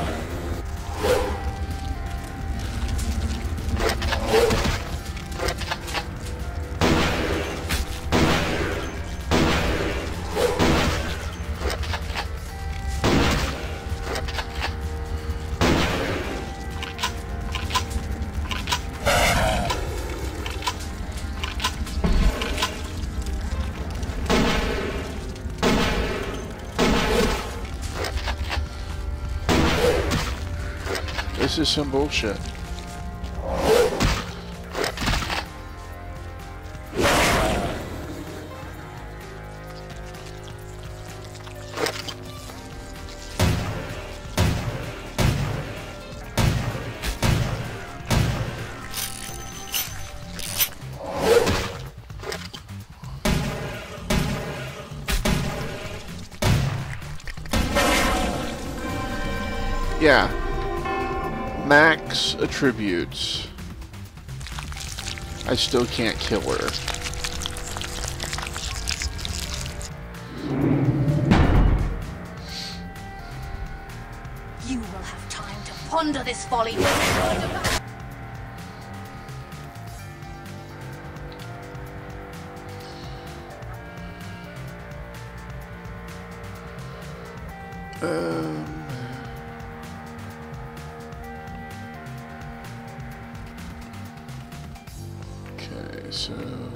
This is some bullshit. Yeah. Max attributes. I still can't kill her. You will have time to ponder this folly. Okay. So...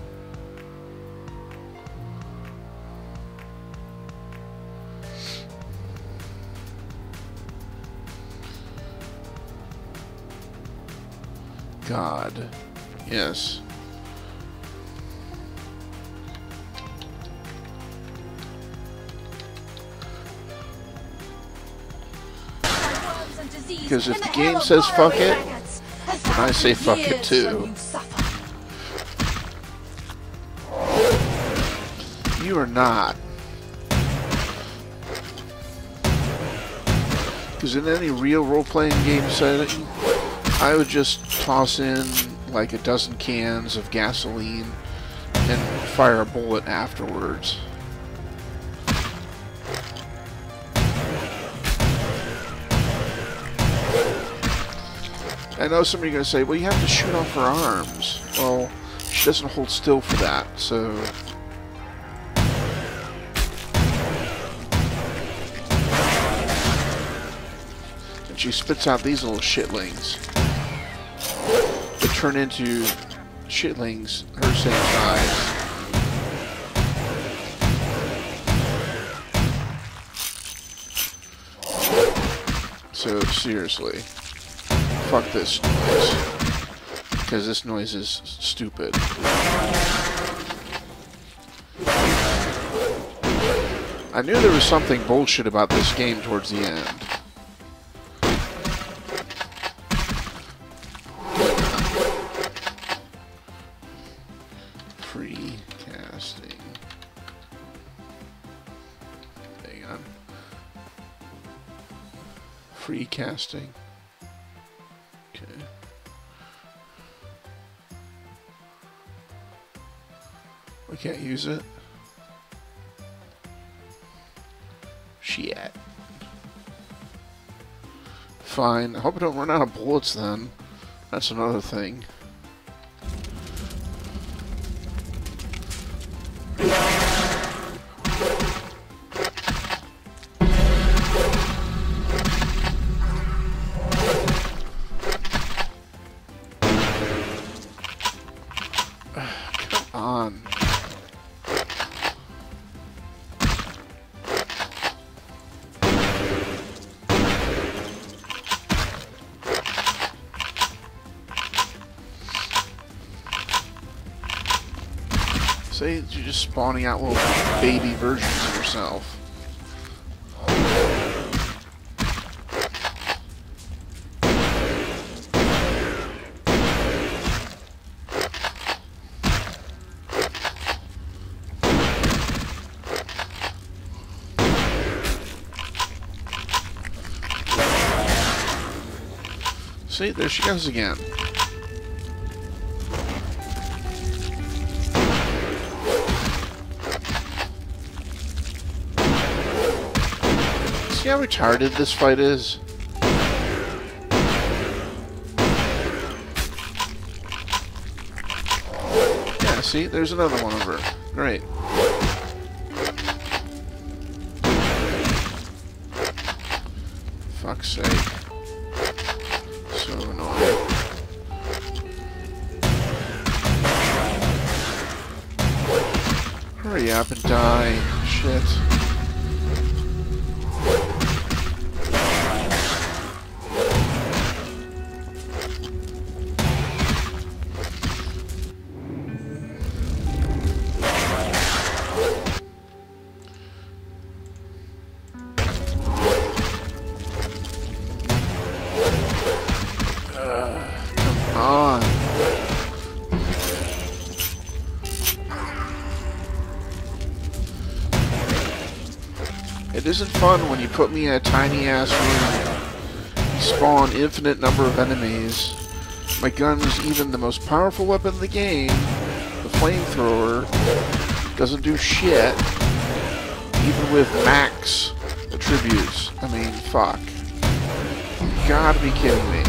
God. Yes. Because if the game says fuck it, then I say fuck it too. You are not. Because in any real role-playing game setting, I would just toss in like a dozen cans of gasoline and fire a bullet afterwards. I know some of you are going to say, well, you have to shoot off her arms. Well, she doesn't hold still for that, so... And she spits out these little shitlings. They turn into shitlings her same size. So, seriously. Fuck this noise. Because this noise is stupid. I knew there was something bullshit about this game towards the end. Free casting. Hang on. Free casting. Okay. We can't use it. Shit. Fine. I hope I don't run out of bullets then. That's another thing. On. Say you're just spawning out little baby versions of yourself. See, there she goes again. See how retarded this fight is? Yeah, see, there's another one of her. Great. Fuck's sake. So annoying. Hurry up and die. Shit. On. It isn't fun when you put me in a tiny ass room. You spawn infinite number of enemies. My gun's even the most powerful weapon in the game. The flamethrower doesn't do shit. Even with max attributes. I mean, fuck. You gotta be kidding me.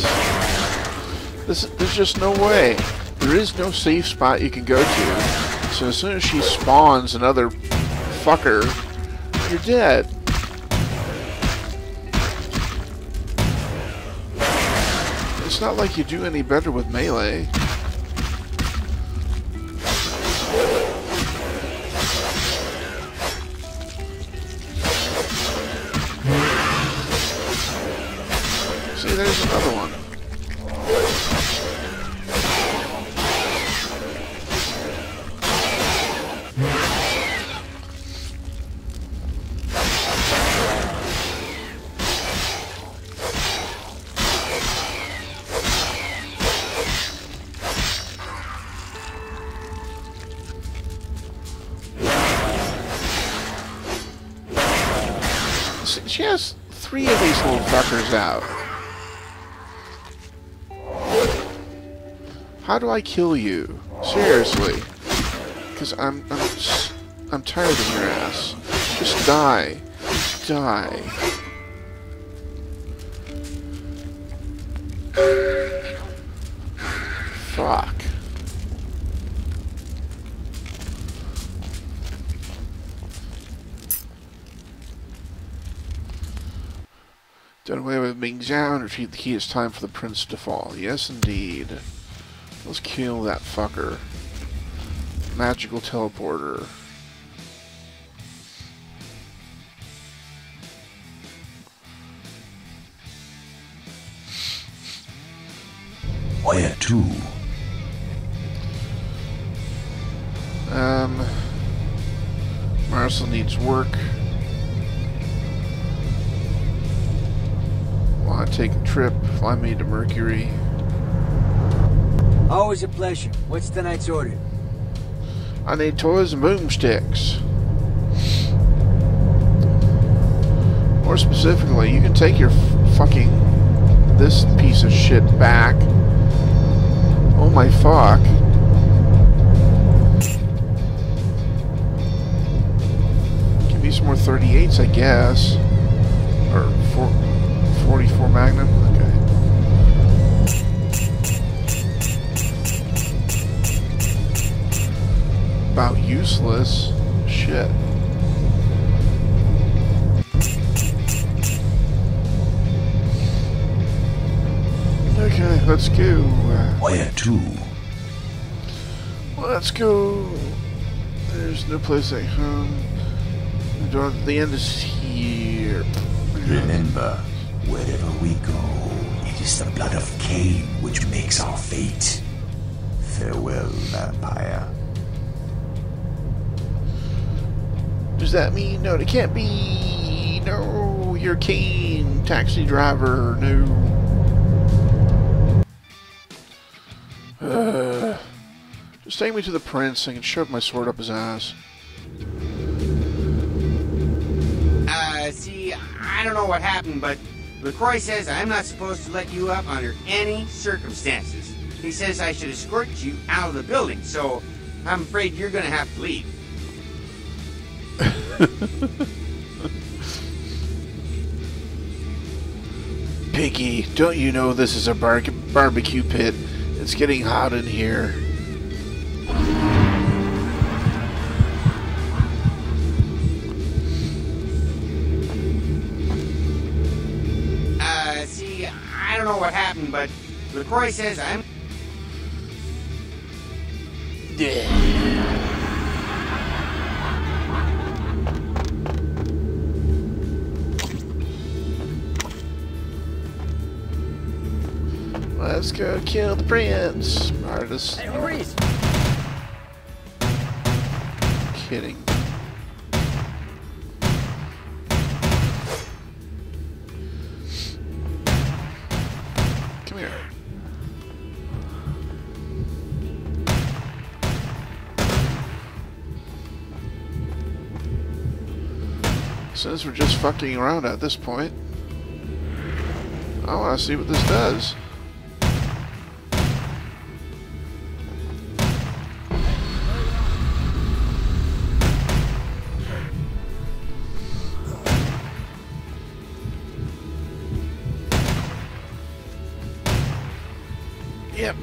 There's just no way. There is no safe spot you can go to. So as soon as she spawns another fucker, you're dead. It's not like you do any better with melee. See, there's another one. She has 3 of these little fuckers out. How do I kill you? Seriously. Because I'm tired of your ass. Just die. Die. Fuck. Done away with Ming Zhao and retrieve the key. It's time for the prince to fall. Yes, indeed. Let's kill that fucker. Magical teleporter. Where to? Marcel needs work. Want to take a trip? Fly me to Mercury. Always a pleasure. What's tonight's order? I need toys and boomsticks. More specifically, you can take your fucking this piece of shit back. Oh my fuck. Give me some more 38s, I guess. Or 44 Magnum? Okay. About useless. Shit. Okay, let's go. Where to? Let's go. There's no place like home. The end is here. Remember, wherever we go, it is the blood of Cain which makes our fate. Farewell, vampire. Does that mean no? It can't be. No, you're Cain, taxi driver. No. Just take me to the prince. I can shove my sword up his ass. See, I don't know what happened, but LaCroix says I'm not supposed to let you up under any circumstances. He says I should escort you out of the building, so I'm afraid you're gonna have to leave. Piggy, don't you know this is a barbecue pit? It's getting hot in here. See, I don't know what happened, but LaCroix says I'm... Let's go kill the prince. Artist. Hey, Maurice! Kidding. Come here. Since we're just fucking around at this point, I want to see what this does. Yep.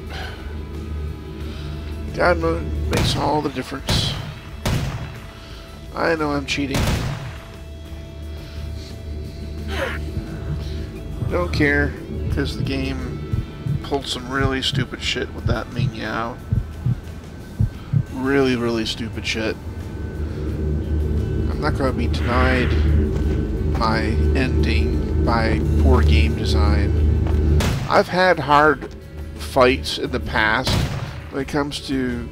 God mode makes all the difference. I know I'm cheating. Don't care, because the game pulled some really stupid shit with that Ming Yao. Really, really stupid shit. I'm not going to be denied my ending by poor game design. I've had hard fights in the past when it comes to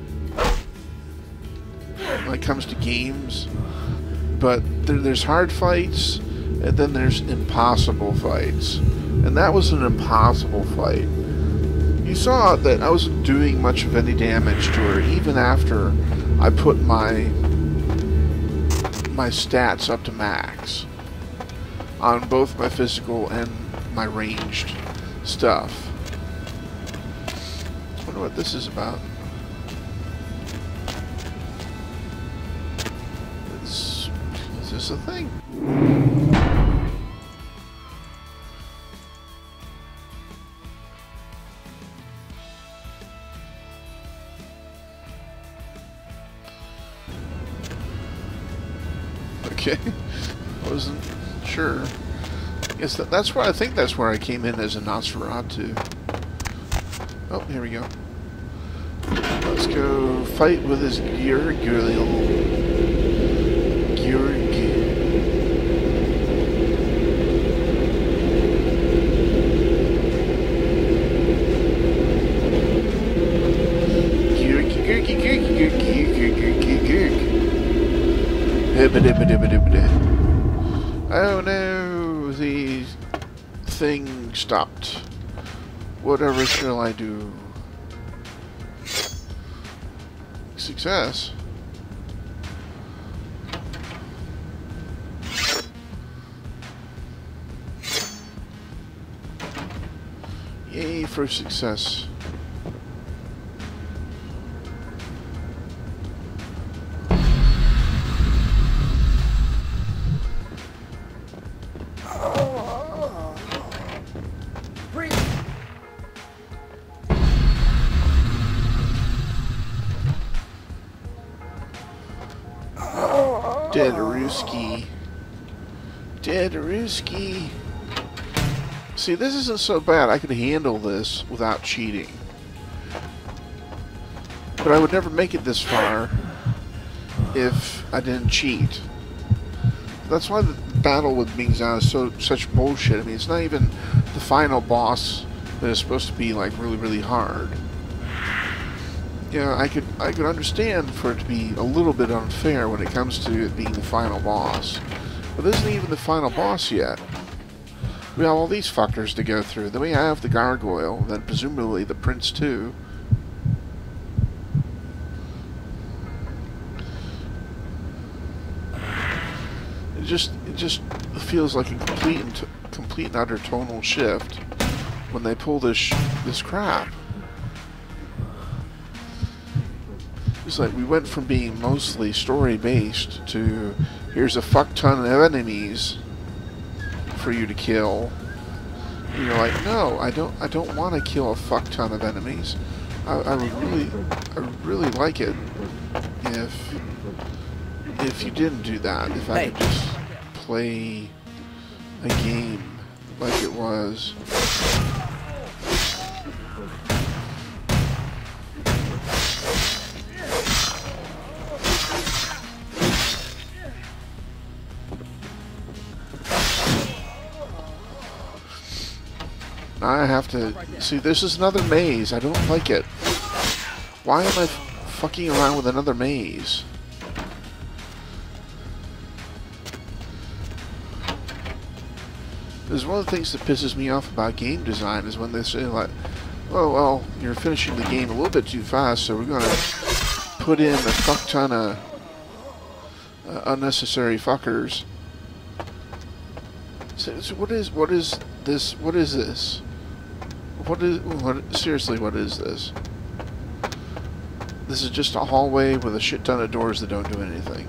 games, but there's hard fights and then there's impossible fights, and that was an impossible fight. You saw that I wasn't doing much of any damage to her even after I put my stats up to max on both my physical and my ranged stuff. I wonder what this is about. Is this a thing? Okay, I wasn't sure. I guess that's where I think that's where I came in as a Nosferatu. Oh, here we go. Let's go fight with this Gurguril. Oh no, the thing stopped. Whatever shall I do? Success. Yay for success. Dedaruski. Dedaruski. See, this isn't so bad. I could handle this without cheating. But I would never make it this far if I didn't cheat. That's why the battle with Ming Zhao is such bullshit. I mean, it's not even the final boss that is supposed to be like really, really hard. You know, I could understand for it to be a little bit unfair when it comes to it being the final boss. But this isn't even the final boss yet. We have all these fuckers to go through. Then we have the gargoyle, then presumably the prince too. It just feels like a complete and utter tonal shift when they pull this crap. It's like we went from being mostly story-based to here's a fuck ton of enemies for you to kill. And you're like, no, I don't want to kill a fuck ton of enemies. I would really like it if you didn't do that. If I could just play a game like it was. I have to... See, this is another maze. I don't like it. Why am I fucking around with another maze? This is one of the things that pisses me off about game design is when they say like, oh, well, you're finishing the game a little bit too fast, so we're going to put in a fuck ton of unnecessary fuckers. So what is this? What is this? Seriously, what is this? This is just a hallway with a shit ton of doors that don't do anything.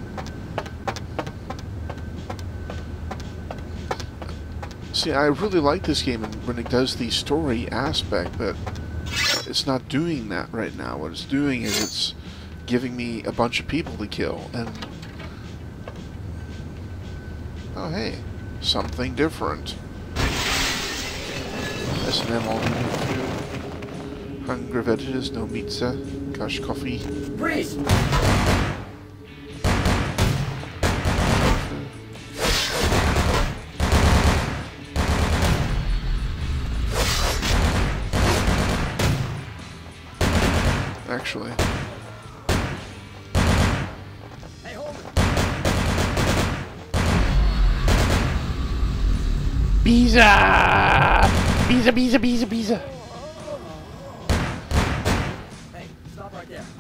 See, I really like this game when it does the story aspect, but it's not doing that right now. What it's doing is it's giving me a bunch of people to kill, and oh hey, something different. S&M all food. Hungry veggies, no pizza, cash coffee. Freeze! Actually. Hey, hold it. Pizza! Pizza, pizza, pizza, pizza. Hey, stop right there.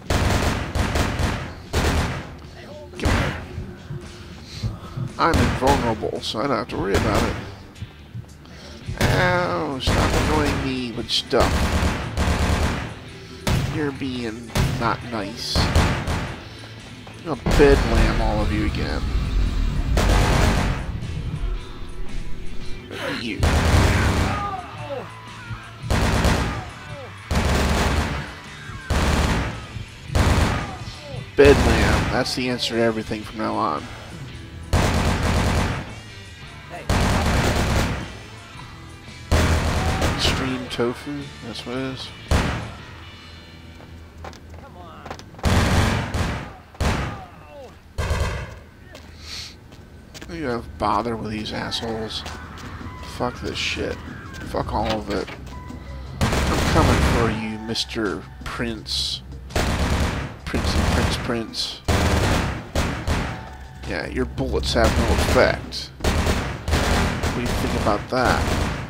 Come here. I'm invulnerable, so I don't have to worry about it. Ow, stop annoying me with stuff. You're being not nice. I'm gonna bedlam all of you again. You. Bedlam. That's the answer to everything from now on. Extreme tofu. That's what it is. You have bother with these assholes. Fuck this shit. Fuck all of it. I'm coming for you, Mr. Prince. Prince. Yeah, your bullets have no effect. What do you think about that?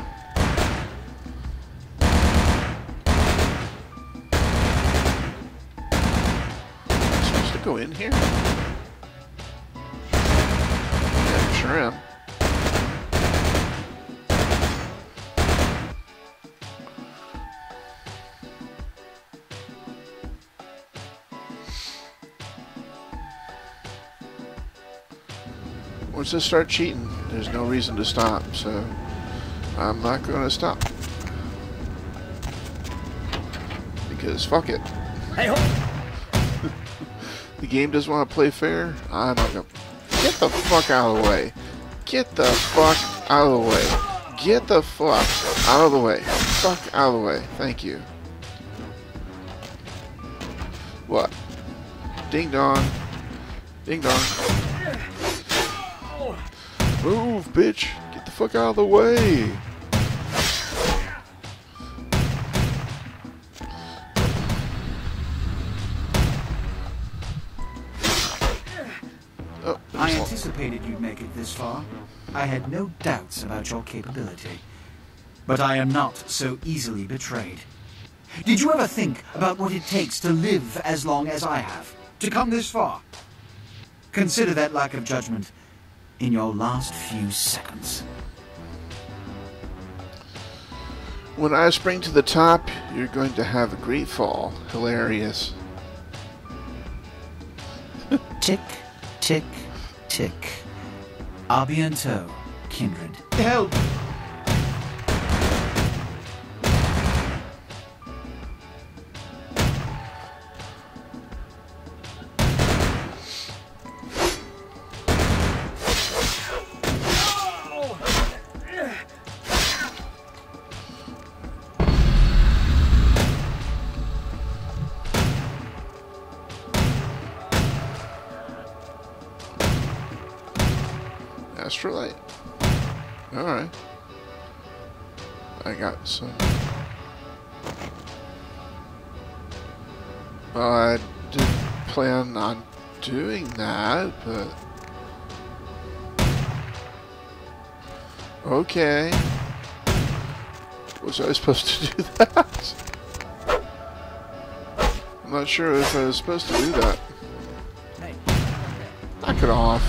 Am I supposed to go in here? Yeah, sure am. Once I start cheating, there's no reason to stop, so I'm not going to stop. Because fuck it. Hey, hold. The game doesn't want to play fair. I'm not going to... Get the fuck out of the way. Get the fuck out of the way. Get the fuck out of the way. Fuck out of the way. Thank you. What? Ding dong. Ding dong. Move, bitch! Get the fuck out of the way! Oh, I anticipated you'd make it this far. I had no doubts about your capability. But I am not so easily betrayed. Did you ever think about what it takes to live as long as I have? To come this far? Consider that lack of judgment in your last few seconds. When I spring to the top, you're going to have a great fall. Hilarious. Tick, tick, tick. A bientôt, kindred. Help! Astrolite. Alright. I got some. Well, I didn't plan on doing that, but... Okay. Was I supposed to do that? I'm not sure if I was supposed to do that. Knock it off.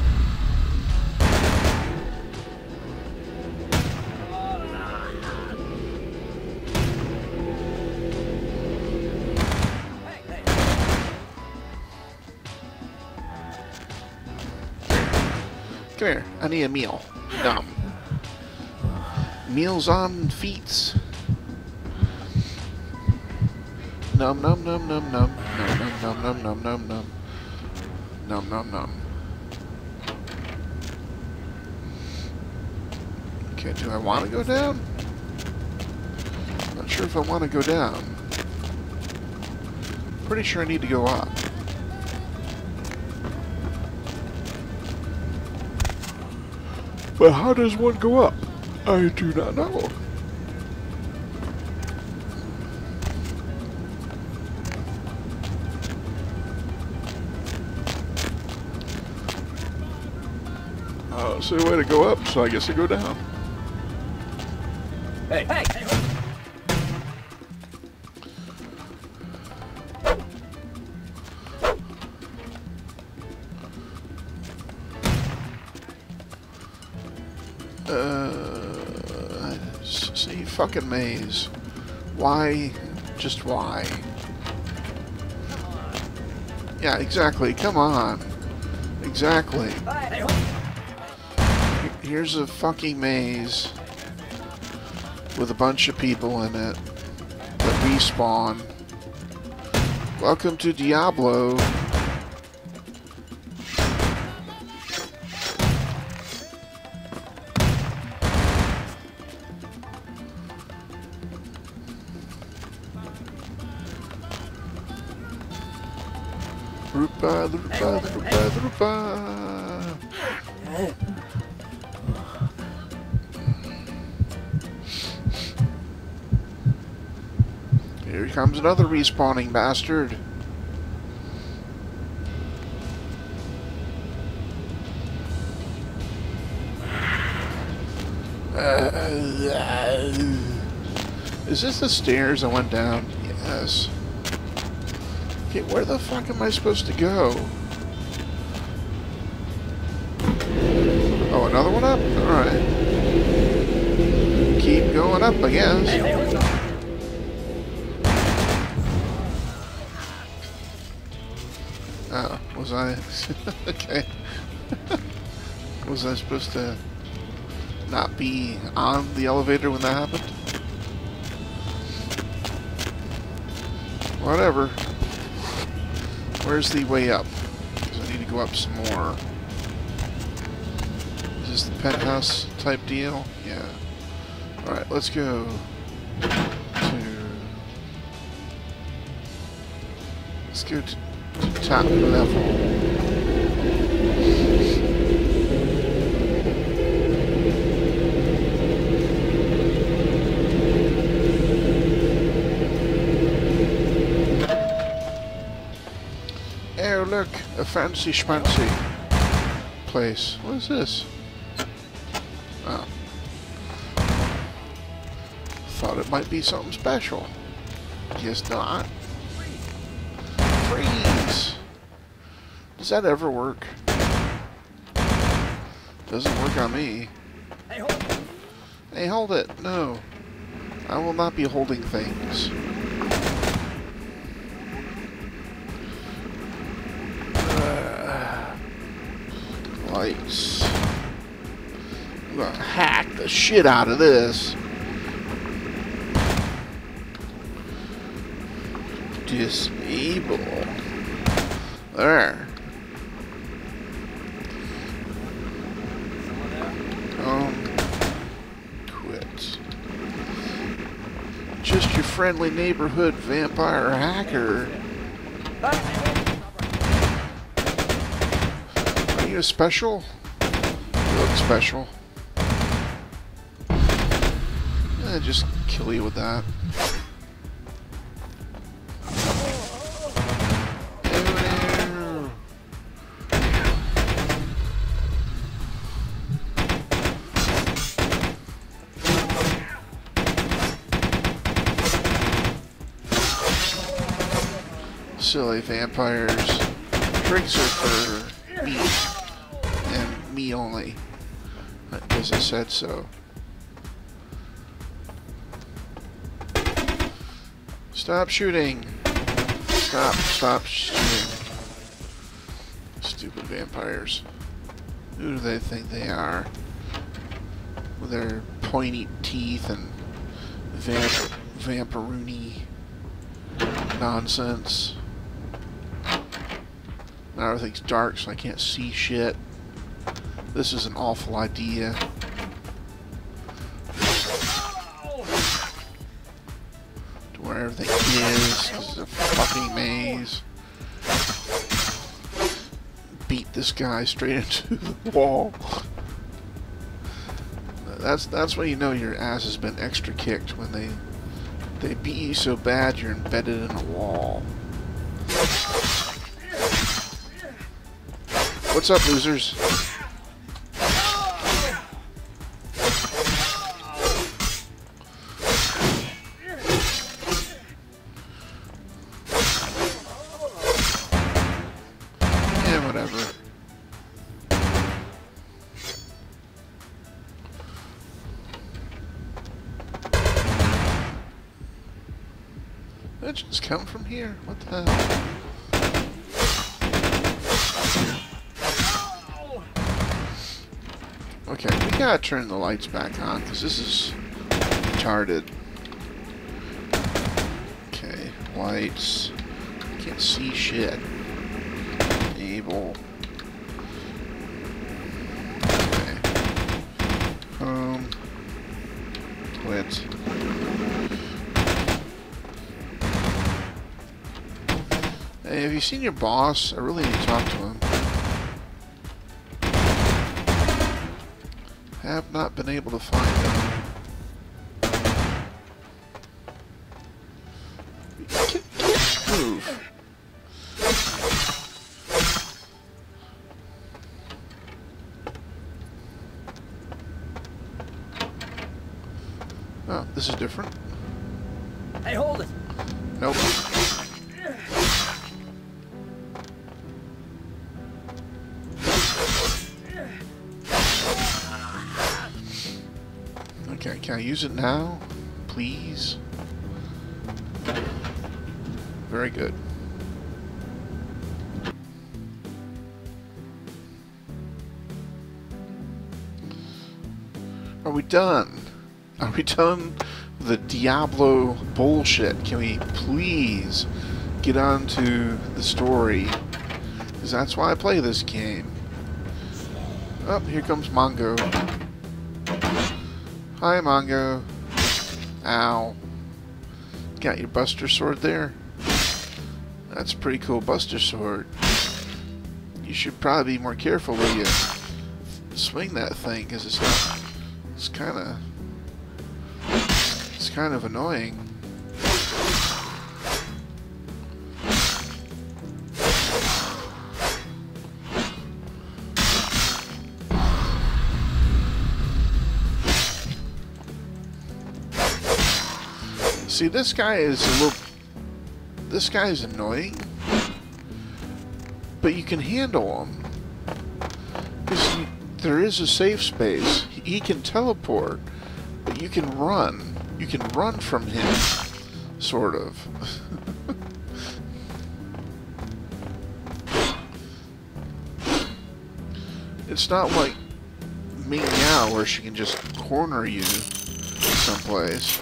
Come here, I need a meal. Dumb. Meals on feet. Num num num num num num num num num num num num num num. Okay, do I want to go down? Not sure if I want to go down. Pretty sure I need to go up. But how does one go up? I do not know. So a way to go up, so I guess I go down. Hey, hey, hey! See, fucking maze. Why? Just why? Yeah, exactly. Come on. Exactly. Hey, Here's a fucking maze with a bunch of people in it that respawn. Welcome to Diablo. Rupa, rupa, rupa, rupa. Here comes another respawning bastard. Is this the stairs I went down? Yes. Okay, where the fuck am I supposed to go? Oh, another one up? Alright. Keep going up, I guess. Oh, was I? Okay. Was I supposed to not be on the elevator when that happened? Whatever. Where's the way up? Because I need to go up some more. Is this the penthouse type deal? Yeah. Alright, let's go to top level. Oh, look, a fancy schmancy place. What is this? Oh. Thought it might be something special. Guess not. Freeze! Does that ever work? Doesn't work on me. hey, hold it. Hey, hold it. No. I will not be holding things. Lights. I'm gonna hack the shit out of this. Disable. There. Quit. Just your friendly neighborhood vampire hacker. Are you a special? You look special. Just kill you with that. Silly vampires. Drinks are for me. And me only. Because I said so. Stop shooting. Stop shooting. Stupid vampires. Who do they think they are? With their pointy teeth and vampiroony nonsense. Now everything's dark, so I can't see shit. This is an awful idea. To where everything is. This is a fucking maze. Beat this guy straight into the wall. That's when you know your ass has been extra kicked, when they beat you so bad you're embedded in a wall. What's up, losers? Yeah, whatever. Did it just come from here? What the hell? Okay, we gotta turn the lights back on, because this is retarded. Okay, lights. Can't see shit. Enable. Okay. Home. Quit. Hey, have you seen your boss? I really need to talk to him. Have not been able to find him. Can't move. Oh, this is different. Hey, hold it! Nope. Okay, can I use it now? Please? Very good. Are we done? Are we done with the Diablo bullshit? Can we please get on to the story? Because that's why I play this game. Oh, here comes Mongo. Hi, Mongo. Ow. Got your Buster Sword there? That's a pretty cool Buster Sword. You should probably be more careful where you swing that thing, because it's kind of annoying. See, this guy is annoying, but you can handle him. Because there is a safe space. He can teleport, but you can run. You can run from him, sort of. It's not like Ming Yao where she can just corner you someplace.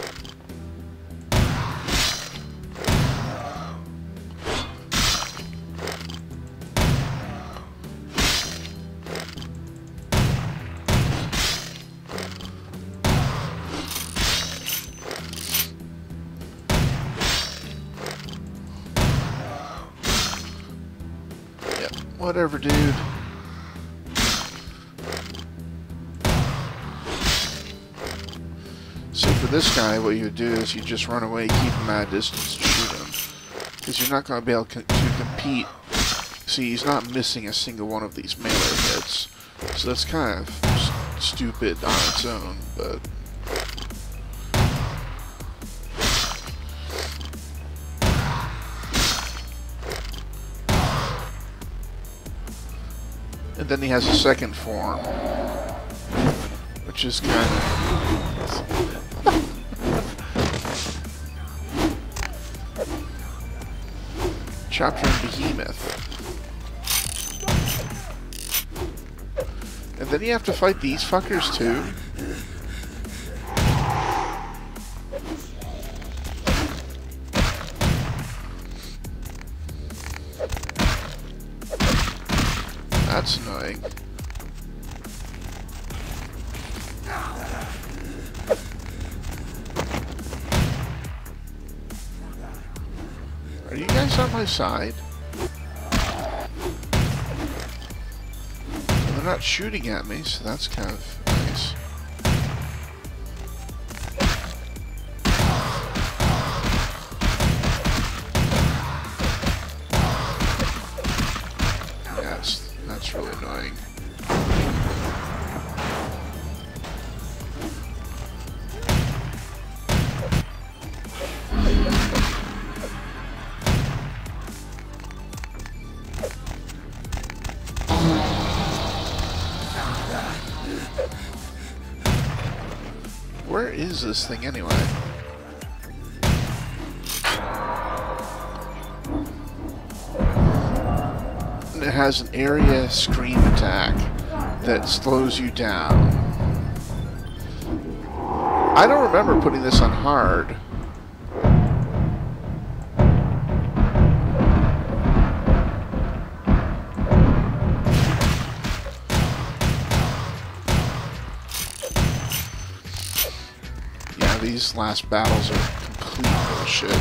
Whatever, dude. So for this guy, what you would do is you just run away, keep him at a distance, and shoot him. Because you're not going to be able to compete. See, he's not missing a single one of these melee hits. So that's kind of stupid on its own, but... And then he has a second form, which is kind of... Chapter in Behemoth. And then you have to fight these fuckers too? That's annoying. Are you guys on my side? They're not shooting at me, so that's kind of nice. Yes, that's really annoying. Where is this thing anyway? And it has an area scream attack that slows you down. I don't remember putting this on hard. These last battles are complete bullshit.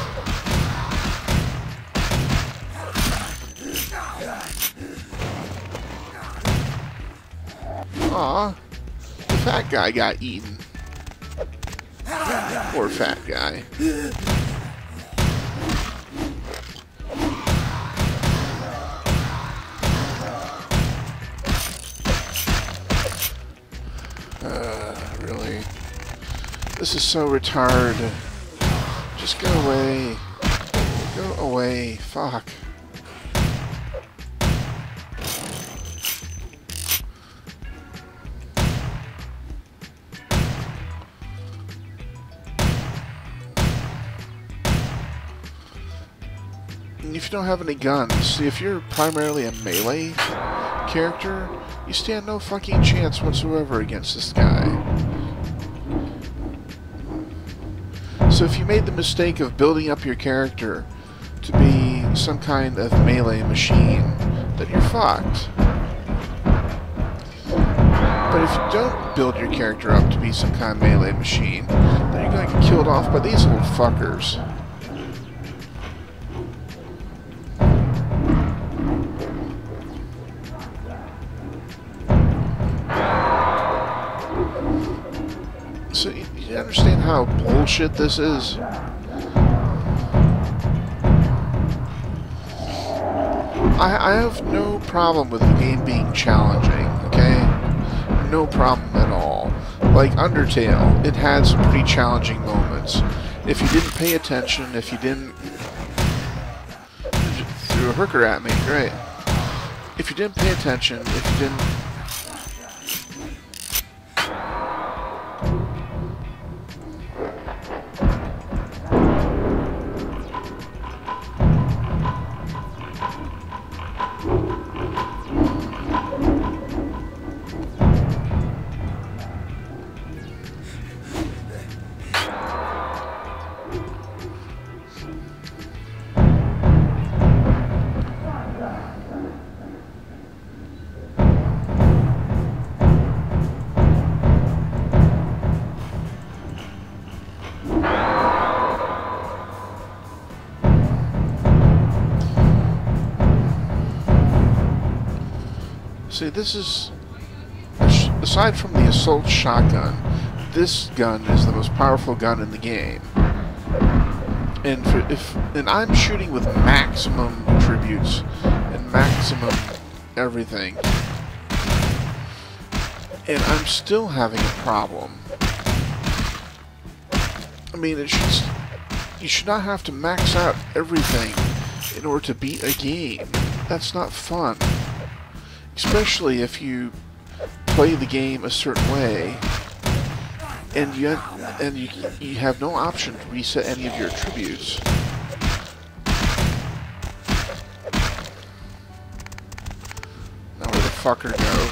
Aw, the fat guy got eaten. Poor fat guy. Really? This is so retarded. Just go away. Go away. Fuck. And if you don't have any guns, see, if you're primarily a melee character, you stand no fucking chance whatsoever against this guy. So if you made the mistake of building up your character to be some kind of melee machine, then you're fucked. But if you don't build your character up to be some kind of melee machine, then you're going to get killed off by these little fuckers. So you understand how bullshit this is? I have no problem with the game being challenging, okay? No problem at all. Like Undertale, it had some pretty challenging moments. If you didn't pay attention, if you didn't... Threw a hooker at me, great. If you didn't pay attention, if you didn't... See, this is, aside from the assault shotgun, this gun is the most powerful gun in the game. And I'm shooting with maximum tributes and maximum everything, and I'm still having a problem. I mean, you should not have to max out everything in order to beat a game. That's not fun. Especially if you play the game a certain way, and you have no option to reset any of your attributes. Now where the fucker go?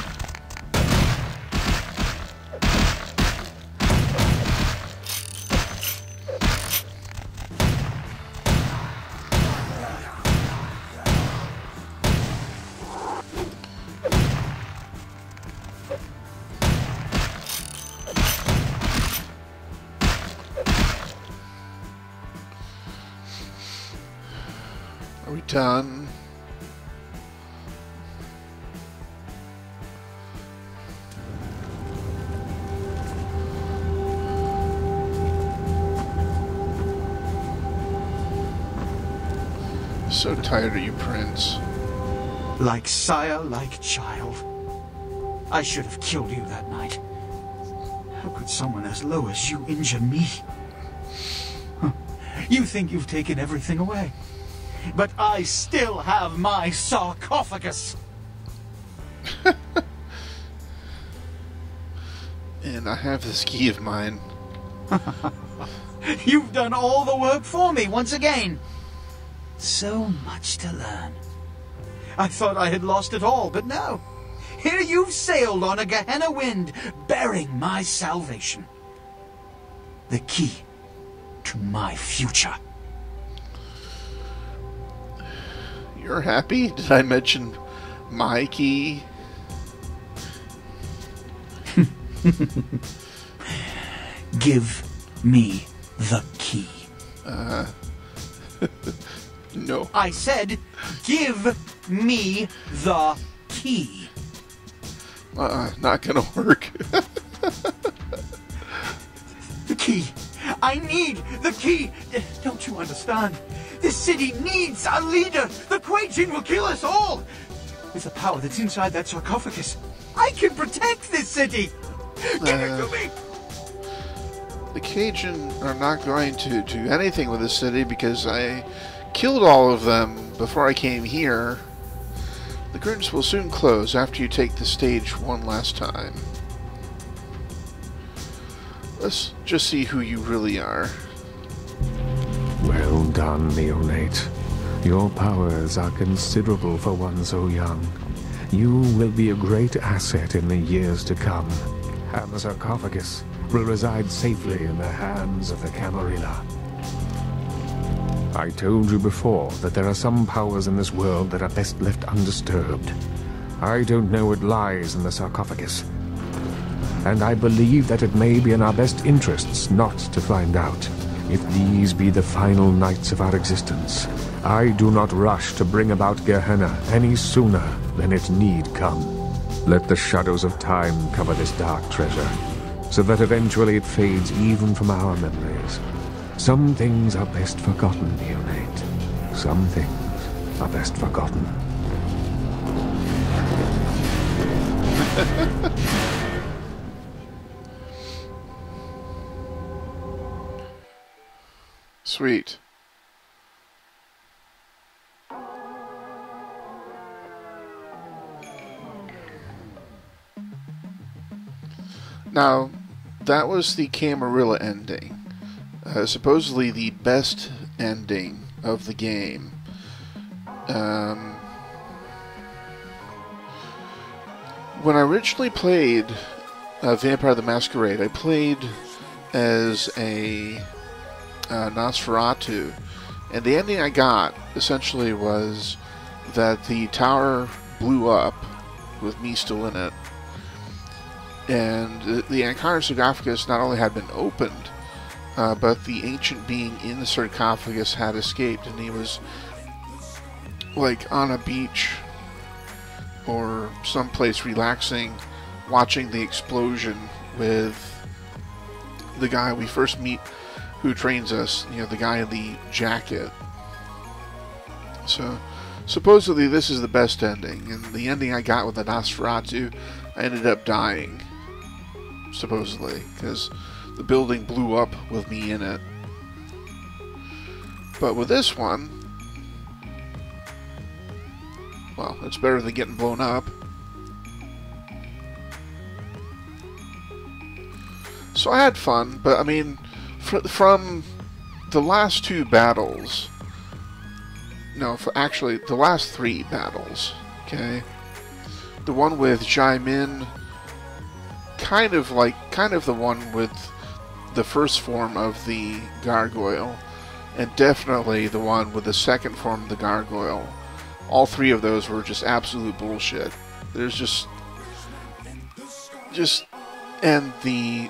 Are we done? So tired of you, Prince. Like sire, like child. I should have killed you that night. How could someone as low as you injure me? Huh. You think you've taken everything away. But I still have my sarcophagus. And I have this key of mine. You've done all the work for me once again. So much to learn. I thought I had lost it all, but no. Here you've sailed on a Gehenna wind, bearing my salvation. The key to my future. You're happy? Did I mention my key? Give me the key. No. I said, give me the key. Not gonna work. The key. I need the key. Don't you understand? This city needs a leader. The Quajin will kill us all. With the power that's inside that sarcophagus, I can protect this city. Give it to me. The Cajun are not going to do anything with the city because I killed all of them before I came here. The curtains will soon close after you take the stage one last time. Let's just see who you really are. Well done, Neonate. Your powers are considerable for one so young. You will be a great asset in the years to come. And the sarcophagus will reside safely in the hands of the Camarilla. I told you before that there are some powers in this world that are best left undisturbed. I don't know what lies in the sarcophagus. And I believe that it may be in our best interests not to find out. If these be the final nights of our existence, I do not rush to bring about Gehenna any sooner than it need come. Let the shadows of time cover this dark treasure, so that eventually it fades even from our memories. Some things are best forgotten, Neonate. Some things are best forgotten. Sweet. Now, that was the Camarilla ending. Supposedly the best ending of the game. When I originally played Vampire the Masquerade, I played as a Nosferatu, and the ending I got essentially was that the tower blew up with me still in it, and the Ankara sarcophagus not only had been opened, but the ancient being in the sarcophagus had escaped, and he was like on a beach or someplace relaxing, watching the explosion with the guy we first meet who trains us, you know, the guy in the jacket. So supposedly this is the best ending, and the ending I got with the Nosferatu, I ended up dying, supposedly, because the building blew up with me in it. But with this one, well, it's better than getting blown up. So I had fun, but I mean, from the last two battles, no, actually the last three battles, okay, the one with Jaimin, kind of the one with the first form of the gargoyle, and definitely the one with the second form of the gargoyle. All three of those were just absolute bullshit. There's just and the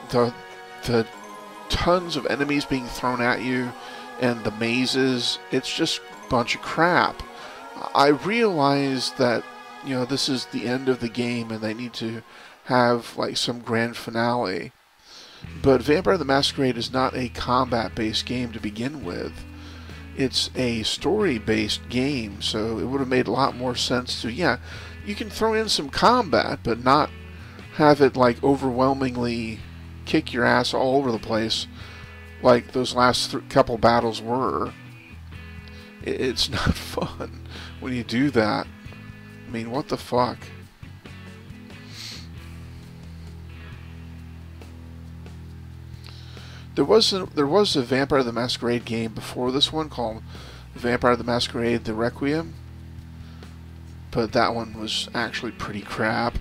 tons of enemies being thrown at you, and the mazes, it's just bunch of crap. I realize that, you know, this is the end of the game and they need to have like some grand finale. But Vampire the Masquerade is not a combat-based game to begin with. It's a story-based game, so it would have made a lot more sense to, yeah, you can throw in some combat, but not have it like overwhelmingly kick your ass all over the place like those last couple battles were. It's not fun when you do that. I mean, what the fuck? There was a Vampire the Masquerade game before this one called Vampire the Masquerade The Requiem, but that one was actually pretty crap.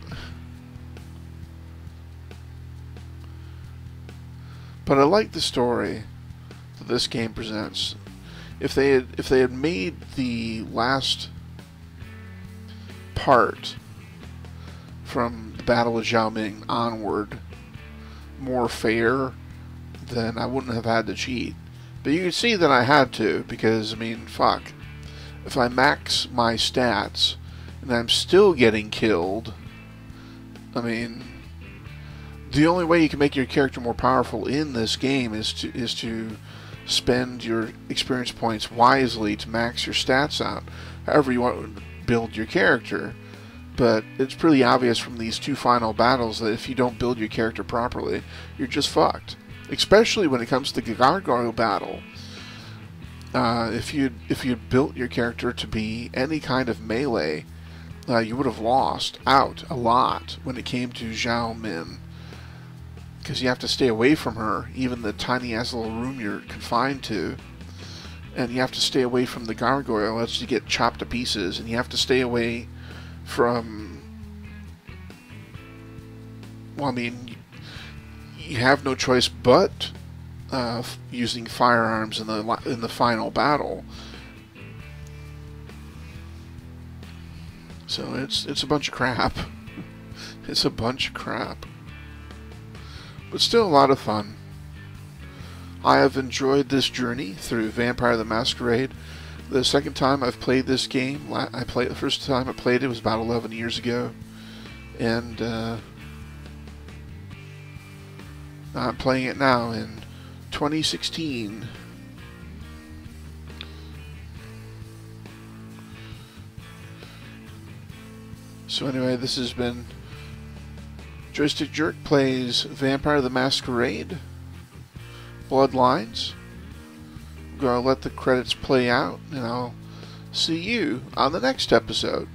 But I like the story that this game presents. If they had made the last part from the Battle of Xiaoming onward more fair, then I wouldn't have had to cheat. But you can see that I had to, because, I mean, fuck. If I max my stats and I'm still getting killed, I mean, the only way you can make your character more powerful in this game is to spend your experience points wisely to max your stats out, however you want to build your character. But it's pretty obvious from these two final battles that if you don't build your character properly, you're just fucked. Especially when it comes to the Gargoyle battle. If you'd built your character to be any kind of melee, you would have lost out a lot when it came to Zhao Min. Because you have to stay away from her, even the tiny ass little room you're confined to. And you have to stay away from the Gargoyle, else you get chopped to pieces. And you have to stay away from... Well, I mean, you have no choice but using firearms in the final battle. So it's a bunch of crap. It's a bunch of crap. But still a lot of fun. I have enjoyed this journey through Vampire the Masquerade. The second time I've played this game, the first time I played it was about 11 years ago, and I'm playing it now in 2016. So anyway, this has been Joystick Jerk plays Vampire the Masquerade Bloodlines. I'm going to let the credits play out, and I'll see you on the next episode.